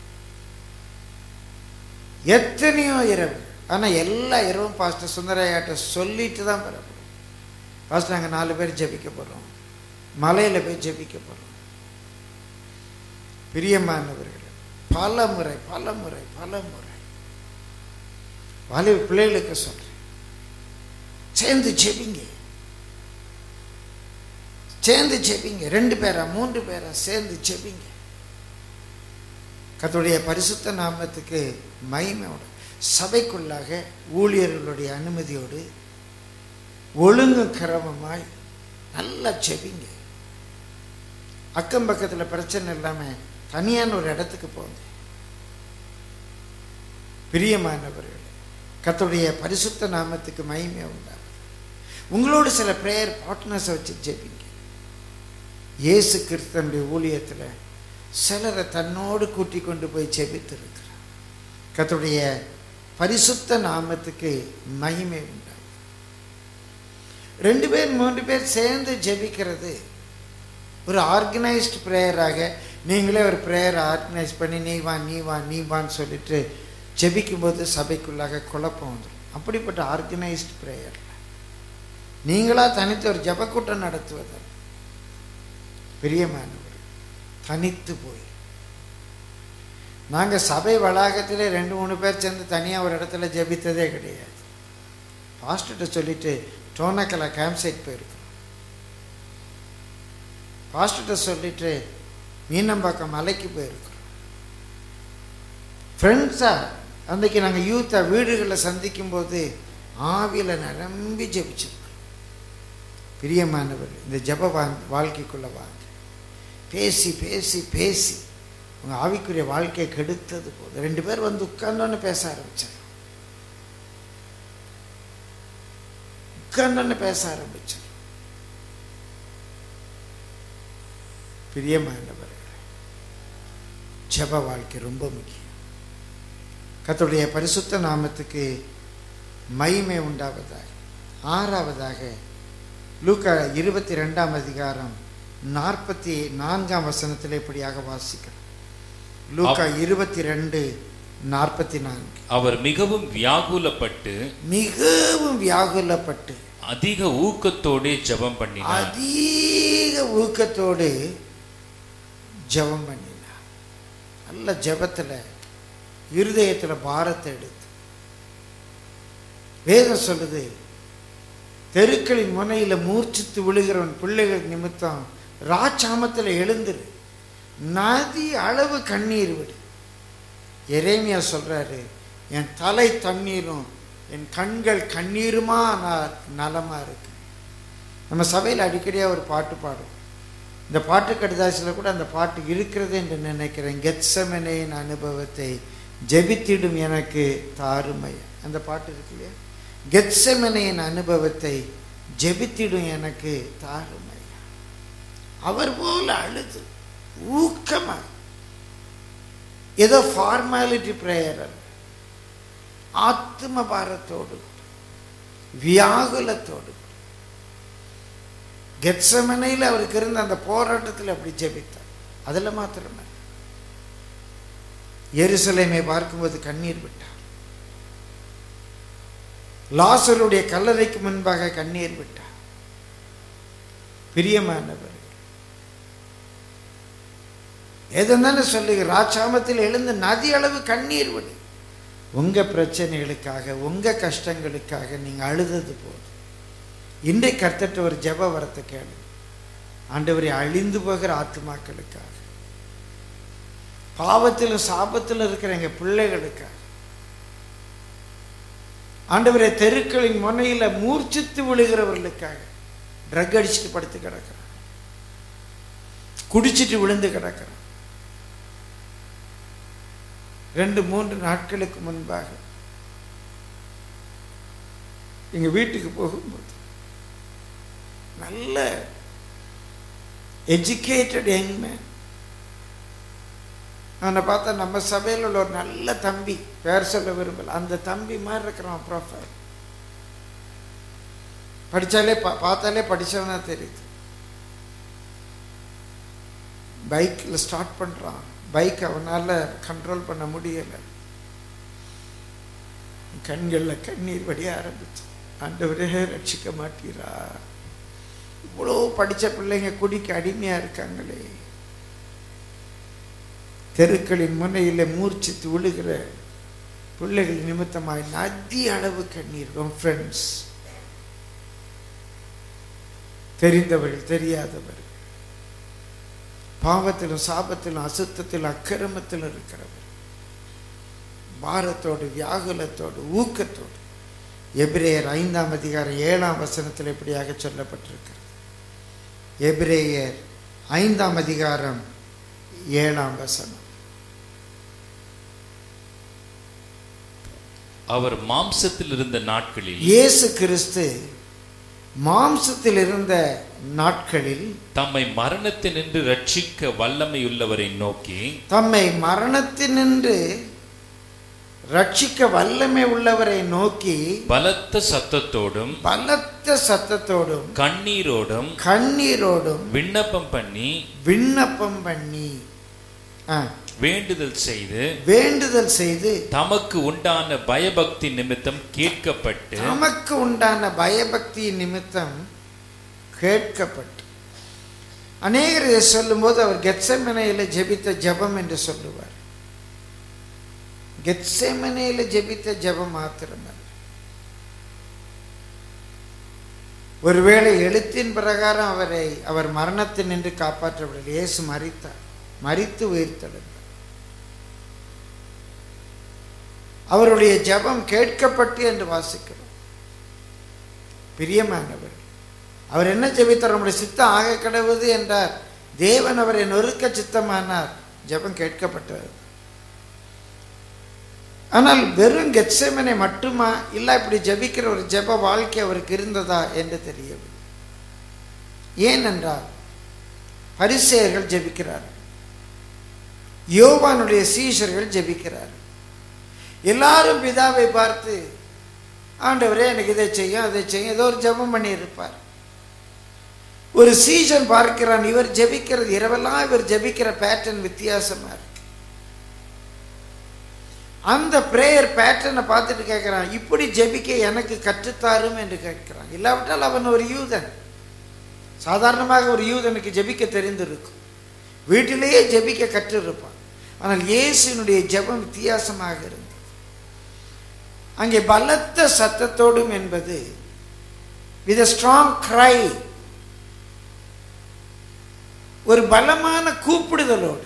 எத்தனையோ இரவு. ஆனால் எல்லா இரவும் பாஸ்டர் சுந்தரையாட்ட சொல்லிட்டு தான் பெறப்படும். பாஸ்டர் நாங்கள் 4 பேர் ஜெபிக்க போகிறோம், மலையில் போய் ஜெபிக்க போகிறோம். பிரியமானவர்கள், பல முறை வாலிப பிள்ளைகளுக்கு சொல்றேன், சேர்ந்து ஜெபிங்க, 2 பேரா 3 பேரா சேர்ந்து ஜெபிங்க. கர்த்தருடைய பரிசுத்த நாமத்துக்கு மகிமையோடு சபைக்குள்ளாக ஊழியர்களுடைய அனுமதியோடு ஒழுங்கு கிரமமாய் நல்லா ஜெபிங்க. அக்கம் பக்கத்தில் பிரச்சனை இல்லாமல் தனியான ஒரு இடத்துக்கு போங்க. பிரியமானவர்கள், கர்த்தருடைய பரிசுத்த நாமத்துக்கு மகிமை உண்டாகும். உங்களோடு சில பிரேயர் பார்ட்னர்ஸை வச்சு ஜெபிங்க. இயேசு கிறிஸ்துவினுடைய ஊழியத்தில் சிலரை தன்னோடு கூட்டி கொண்டு போய் ஜெபித்திருக்கிறார். கர்த்தருடைய பரிசுத்த நாமத்துக்கு மகிமை உண்டாகும். 2 பேர் 3 பேர் சேர்ந்து ஜெபிக்கிறது ஒரு ஆர்கனைஸ்டு ப்ரேயராக, நீங்களே ஒரு ப்ரேயர் ஆர்கனைஸ் பண்ணி நீ வான்னு சொல்லிட்டு ஜெபிக்கும்போது சபைக்குள்ளாக குழப்பம் வந்துடும். அப்படிப்பட்ட ஆர்கனைஸ்டு ப்ரேயர் நீங்களா தனித்து ஒரு ஜெபக்கூட்டம் நடத்துவது பிரியமானவர். தனித்து போய் நாங்கள் சபை வளாகத்திலே 2-3 பேர் சேர்ந்து தனியாக ஒரு இடத்துல ஜெபித்ததே கிடையாது. பாஸ்டர்கிட்ட சொல்லிட்டு டோனக்கலை கேம்ப் சைட் போயிருக்கோம். பாஸ்டர்கிட்ட சொல்லிட்டு மீனம்பாக்கம் மலைக்கு போயிருக்கிறோம். ஃப்ரெண்ட்ஸாக அன்றைக்கி நாங்கள் யூத்தாக வீடுகளில் சந்திக்கும் போது ஆவியில் நிரம்பி ஜெபிச்சிருக்கோம். பிரியமானவர், இந்த ஜெப வாழ்க்கைக்குள்ளே வாங்க. பேசி உங்கள் ஆவிக்குரிய வாழ்க்கையை கெடுத்தது போது 2 பேர் வந்து உட்கார்ந்தோன்னு பேச ஆரம்பித்தாங்க. பிரியமானவர்களே, ஜெப வாழ்க்கை ரொம்ப முக்கியம். கர்த்தருடைய பரிசுத்த நாமத்துக்கு மகிமை உண்டாவதாக. 6வதாக லூக்கா 22ஆம் அதிகாரம் 44ஆம் வசனத்தில் இப்படியாக வாசிக்கிறோம். லூக்கா 22:44. அவர் மிகவும் வியாகுலப்பட்டு அதிக ஊக்கத்தோடு ஜெபம் பண்ணினார். நல்ல ஜெபத்தில் இருதயத்தில் பாரத்தை எடுத்து வேதம் சொல்லுது, தெருக்களின் முனையில் மூர்ச்சித்து விழுகிறவன் பிள்ளைகள் நிமித்தம் ராச்சாமத்தில் எழுந்துரு, நதி அளவு கண்ணீர் விடு. எரேமியா சொல்றாரு, என் தலை தண்ணீரும் என் கண்கள் கண்ணீருமா நலமா இருக்கு. நம்ம சபையில் அடிக்கடியாக ஒரு பாட்டு பாடுவோம். இந்த பாட்டு கடிதாசில் கூட அந்த பாட்டு இருக்கிறது என்று நினைக்கிறேன். கெத்செமனேயின் அனுபவத்தை ஜெபித்திடும் எனக்கு தாருமை. அந்த பாட்டு இருக்கு இல்லையா? கெத்செமனேயின் அனுபவத்தை ஜெபித்திடும் எனக்கு தாருமை. அவர் போல அழுது ஊக்கமாக, ஏதோ ஃபார்மாலிட்டி பிரேயர் அல்ல, ஆத்ம பாரத்தோடு வியாகுலத்தோடு கெத்செமனேயில் அவருக்கு இருந்த அந்த போராட்டத்தில் அப்படி ஜெபித்தார். அதில் மாத்திரமே எருசலேமை பார்க்கும்போது கண்ணீர் விட்டார். லாசருடைய கல்லறைக்கு முன்பாக கண்ணீர் விட்டார். பிரியமானவர், எதுன்னு சொல்லுங்க, ராச்சாமத்தில் எழுந்து நதி அளவு கண்ணீர் விடு. உங்க பிரச்சனைகளுக்காக, உங்க கஷ்டங்களுக்காக நீங்க அழுதது போதும். இன்றைக்கு கர்த்தர்ட்ட ஒரு ஜெப வரத்தை கேளு. ஆண்டவரே, அழிந்து போகிற ஆத்துமாக்களுக்காக, பாவத்திலும் சாபத்திலும் இருக்கிற எங்க பிள்ளைகளுக்காக ஆண்டவரே, தெருக்களின் முனையில மூர்ச்சித்து விழுகிறவர்களுக்காக, ட்ரக் அடிச்சுட்டு படுத்து கிடக்கிறான், குடிச்சிட்டு விழுந்து கிடக்கிறான். 2-3 நாட்களுக்கு முன்பாக எங்க வீட்டுக்கு போகும்போது நல்ல எஜுகேட்டட் யங் மேன், அவனை பார்த்தா நம்ம சபையில் உள்ள ஒரு நல்ல தம்பி, பேர் சொல்ல விரும்பல, அந்த தம்பி மாதிரி இருக்கிறான். ப்ரொஃபைல் படித்தாலே பார்த்தாலே படித்தவனா தெரியுது. பைக்கில் ஸ்டார்ட் பண்ணுறான், பைக் அவனால் கண்ட்ரோல் பண்ண முடியலை, கண்களில் கண்ணீர் வடிய ஆரம்பிச்சு. ஆண்டவரே ரட்சிக்க மாட்டீரா, இவ்வளோ படித்த பிள்ளைங்க குடிக்க அடிமையாக இருக்காங்களே, தெருக்களின் முனையில் மூர்ச்சித்து விழுகிற பிள்ளைகள் நிமித்தமாய் நதி அளவு கண்ணீர். ஃப்ரெண்ட்ஸ், தெரிந்தவர்கள் தெரியாதவர்கள், பாவத்திலும் சாபத்திலும் அசுத்தத்திலும் அக்கிரமத்திலும் இருக்கிறவர், பாரத்தோடு வியாகுலத்தோடு ஊக்கத்தோடு. எபிரேயர் 5ஆம் அதிகாரம் 7ஆம் வசனத்தில் இப்படியாக சொல்லப்பட்டிருக்கிறது. எபிரேயர் 5ஆம் அதிகாரம் 7ஆம் வசனம். அவர் மாம்சத்தில் இருந்த நாட்களில், இயேசு கிறிஸ்து மாம்சத்தில் இருந்த நாட்களில் தம்மை மரணத்தினின்று ரட்சிக்க வல்லமையுள்ளவரை நோக்கி, தம்மை மரணத்தினின்று ரட்சிக்க வல்லமை உள்ளவரை நோக்கி பலத்த சத்தத்தோடும் கண்ணீரோடும் விண்ணப்பம் பண்ணி வேண்டுதல் செய்து தமக்கு உண்டான பயபக்தி நிமித்தம் கேட்கப்பட்டு. அநேகர் இதை சொல்லும்போது அவர் கெத்செமனேயில ஜெபித்த ஜெபம் என்று சொல்லுவார். கெத்செமனேயில ஜெபித்த ஜெபம் மாத்திரமல்ல, ஒருவேளை எழுத்தின் பிரகாரம் அவர் மரணத்தில் நின்று காப்பாற்றப்படவில்லை. இயேசு மரித்தார், மரித்து உயிர்த்தெழுந்தார். அவருடைய ஜெபம் கேட்கப்பட்டு என்று வாசிக்கிறோம். பிரியமானவர், அவர் என்ன ஜெபித்தார்? நம்முடைய சித்தம் ஆக கடவுது என்றார். தேவன் அவரை நொறுக்க சித்தமானார், ஜெபம் கேட்கப்பட்டது. ஆனால் வெறும் கெத்செமனே மட்டுமா, இல்லை இப்படி ஜெபிக்கிற ஒரு ஜெப வாழ்க்கை அவருக்கு இருந்ததா என்று தெரியவில்லை. ஏனென்றால் பரிசேயர்கள் ஜெபிக்கிறார்கள், யோவானுடைய சீஷர்கள் ஜெபிக்கிறார்கள். எல்லாரும் பிதாவை பார்த்து, ஆண்டவரே எனக்கு இதை செய்யும் அதை செய்யும், ஏதோ ஒரு ஜெபம் பண்ணி இருப்பார். ஒரு சீசன் பார்க்கிறான், இவர் ஜெபிக்கிறது இரவெல்லாம் இவர் ஜெபிக்கிற பேட்டர்ன் வித்தியாசமா இருக்கு. அந்த பிரேயர் பேட்டர்னை பார்த்துட்டு கேட்கிறான், இப்படி ஜெபிக்க எனக்கு கற்றுத்தாரும் என்று கேட்கிறான். இல்லாவிட்டால் அவன் ஒரு யூதன். சாதாரணமாக ஒரு யூதனுக்கு ஜெபிக்க தெரிந்திருக்கும், வீட்டிலேயே ஜெபிக்க கற்றிருப்பான். ஆனால் இயேசுனுடைய ஜெபம் வித்தியாசமாக இருந்தது. அங்கே பலத்த சத்தத்தோடும் என்பது வித் a strong cry, ஒரு பலமான கூப்பிடுதலோடு,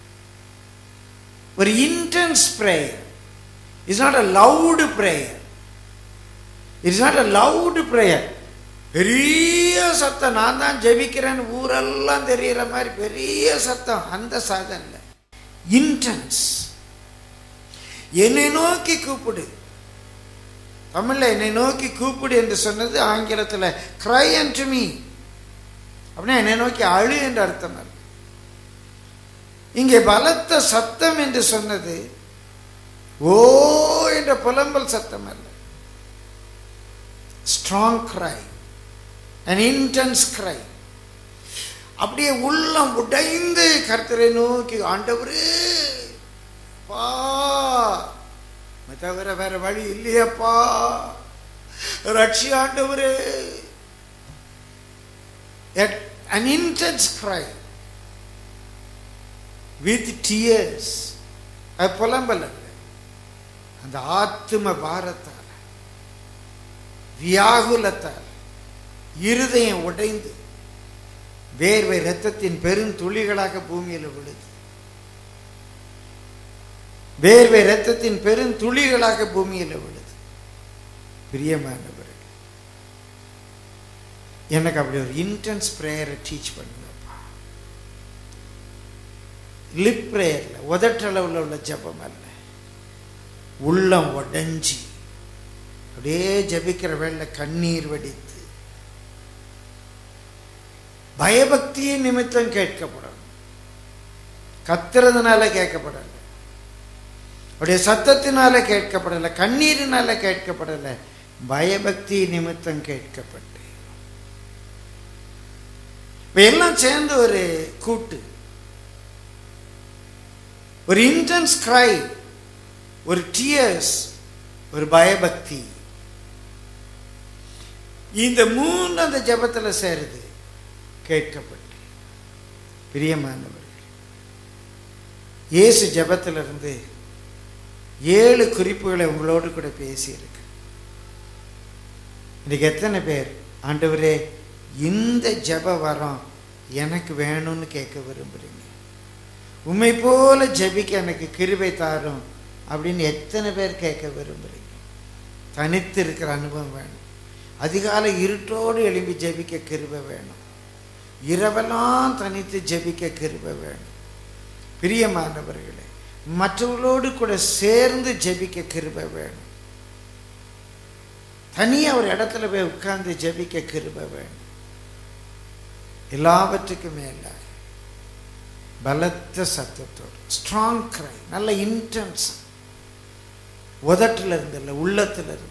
ஒரு intense prayer. It's not a loud prayer. It's not a loud prayer. பெரிய சத்தம், நான் தான் ஜெபிக்கிறேன்னு ஊரெல்லாம் தெரிகிற மாதிரி பெரிய சத்தம், அந்த சாதம் இல்லை. இன்டென்ஸ். என்னை நோக்கி கூப்பிடு. தமிழ்ல என்னை நோக்கி கூப்பிடு என்று சொன்னது, ஆங்கிலத்தில் cry unto me அப்படின்னா என்னை நோக்கி அழு என்று அர்த்தம் அல்ல. இங்கே பலத்த சத்தம் என்று சொன்னது ஓ என்ற புலம்பல் சத்தம் அல்ல. Strong cry, an intense cry. அப்படியே உள்ளம் உடைந்து கர்த்தரை நோக்கி, ஆண்டவரே பா, தவிர வேற வழி இல்லையப்பா, ரட்சி ஆண்டவரே. An intense cry with tears. அது புலம்பல் அல்ல, அந்த ஆத்தும பாரத்தால், வியாகுலத்தால் இருதயம் உடைந்து வேர்வை இரத்தத்தின் பெரும் துளிகளாக பூமியில் விழுது. வேர்வை இரத்தத்தின் பெருந்துளிகளாக பூமியில் விழுது. பிரியமானவர்கள், எனக்கு அப்படி ஒரு இன்டென்ஸ் பிரேயரை டீச் பண்ணுங்கப்பா. லிப் பிரேயர்ல, உதட்டளவில் உள்ள ஜபம் அல்ல, உள்ளம் உடைஞ்சி அப்படியே ஜபிக்கிற வேளை கண்ணீர் வடித்து பயபக்தியின் நிமித்தம் கேட்கப்படணும். கத்துறதுனால கேட்கப்படல, அப்படியே சத்தத்தினால கேட்கப்படல, கண்ணீரினால கேட்கப்படல, பயபக்தி நிமித்தம் கேட்கப்பட்டு எல்லாம் சேர்ந்து ஒரு கூட்டு, ஒரு இன்டென்ஸ் கிரை, ஒரு டியர்ஸ், ஒரு பயபக்தி. இந்த மூணு அந்த ஜபத்தில் சேருது, கேட்கப்பட்டு. பிரியமானவர்கள், இயேசு ஜபத்திலிருந்து 7 குறிப்புகளை உங்களோடு கூட பேசியிருக்கு. இன்னைக்கு எத்தனை பேர் ஆண்டவரே இந்த ஜப வரம் எனக்கு வேணும்னு கேட்க விரும்புறீங்க? உம்மை போல ஜபிக்க எனக்கு கிருபை தாரும் அப்படின்னு எத்தனை பேர் கேட்க விரும்புறீங்க? தனித்து இருக்கிற அனுபவம் வேணும். அதிகாலை இருட்டோடு எழும்பி ஜபிக்க கிருபை வேணும். இரவெல்லாம் தனித்து ஜபிக்க கிருபை வேணும். பிரியமானவர்களே, மற்றவர்களோடு கூட சேர்ந்து ஜபிக்க கிருபை வேணும். தனியாக ஒரு இடத்துல போய் உட்கார்ந்து ஜபிக்க கிருபை வேணும். எல்லாவற்றுக்கும் மேல பலத்த சத்தத்தோடு, ஸ்ட்ராங் கிரை, நல்ல இன்டென்ஸ், உதட்டில் இருந்து இல்லை, உள்ளத்தில் இருந்து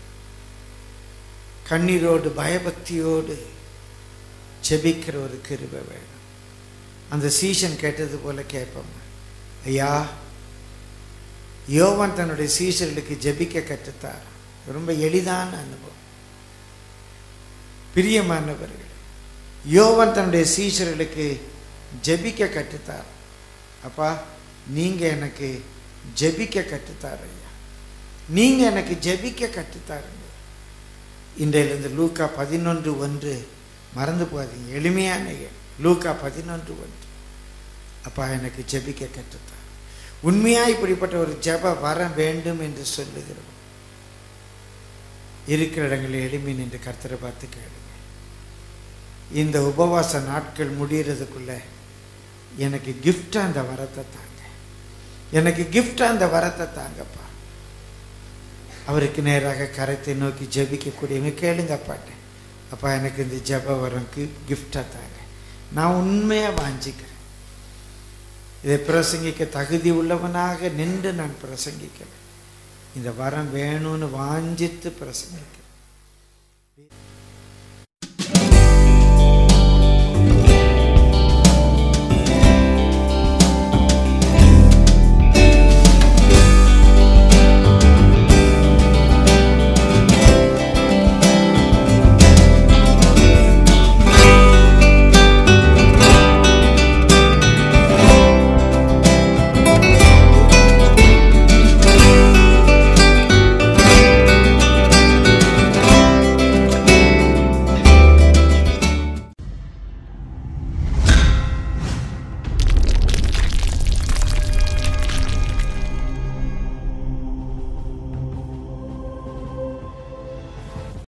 கண்ணீரோடு பயபக்தியோடு ஜெபிக்கிற ஒரு கிருபை வேணும். அந்த சீஷன் கேட்டது போல கேட்போம். ஐயா, யோவான் தன்னுடைய சீஷர்களுக்கு ஜெபிக்க கற்றுத்தார். ரொம்ப எளிதான அனுபவம். பிரியமானவர்கள், யோவான் தன்னுடைய சீஷர்களுக்கு ஜெபிக்க கற்றுத்தார். அப்பா, நீங்க எனக்கு ஜெபிக்க கற்றுத்தார் ஐயா, நீங்க எனக்கு ஜெபிக்க கற்றுத்தாருங்க. இன்றையிலிருந்து லூக்கா 11:1 மறந்து போகாதீங்க, எளிமையான லூக்கா 11:1. அப்பா, எனக்கு ஜெபிக்க கற்றுத்தார். உண்மையா இப்படிப்பட்ட ஒரு ஜெப வர வேண்டும் என்று சொல்லுகிறோம். இருக்கிற இடங்களில் எளிமை நின்று கர்த்தரை பார்த்து கேளுங்க. இந்த உபவாச நாட்கள் முடிகிறதுக்குள்ள எனக்கு கிஃப்டா அந்த வரத்தை தாங்க, எனக்கு கிஃப்டா அந்த வரத்தை தாங்கப்பா. அவருக்கு நேராக கரத்தை நோக்கி ஜெபிக்கக்கூடியவங்க கேளுங்க அப்பாட்ட. அப்பா, எனக்கு இந்த ஜெப வரம்க்கு கிஃப்டா தாங்க, நான் உண்மையா வாஞ்சிக்கிறேன். இதை பிரசங்கிக்க தகுதி உள்ளவனாக நின்று நான் பிரசங்கிக்கிறேன். இந்த வரம் வேணும்னு வாஞ்சித்து பிரசங்கிக்கிறேன்.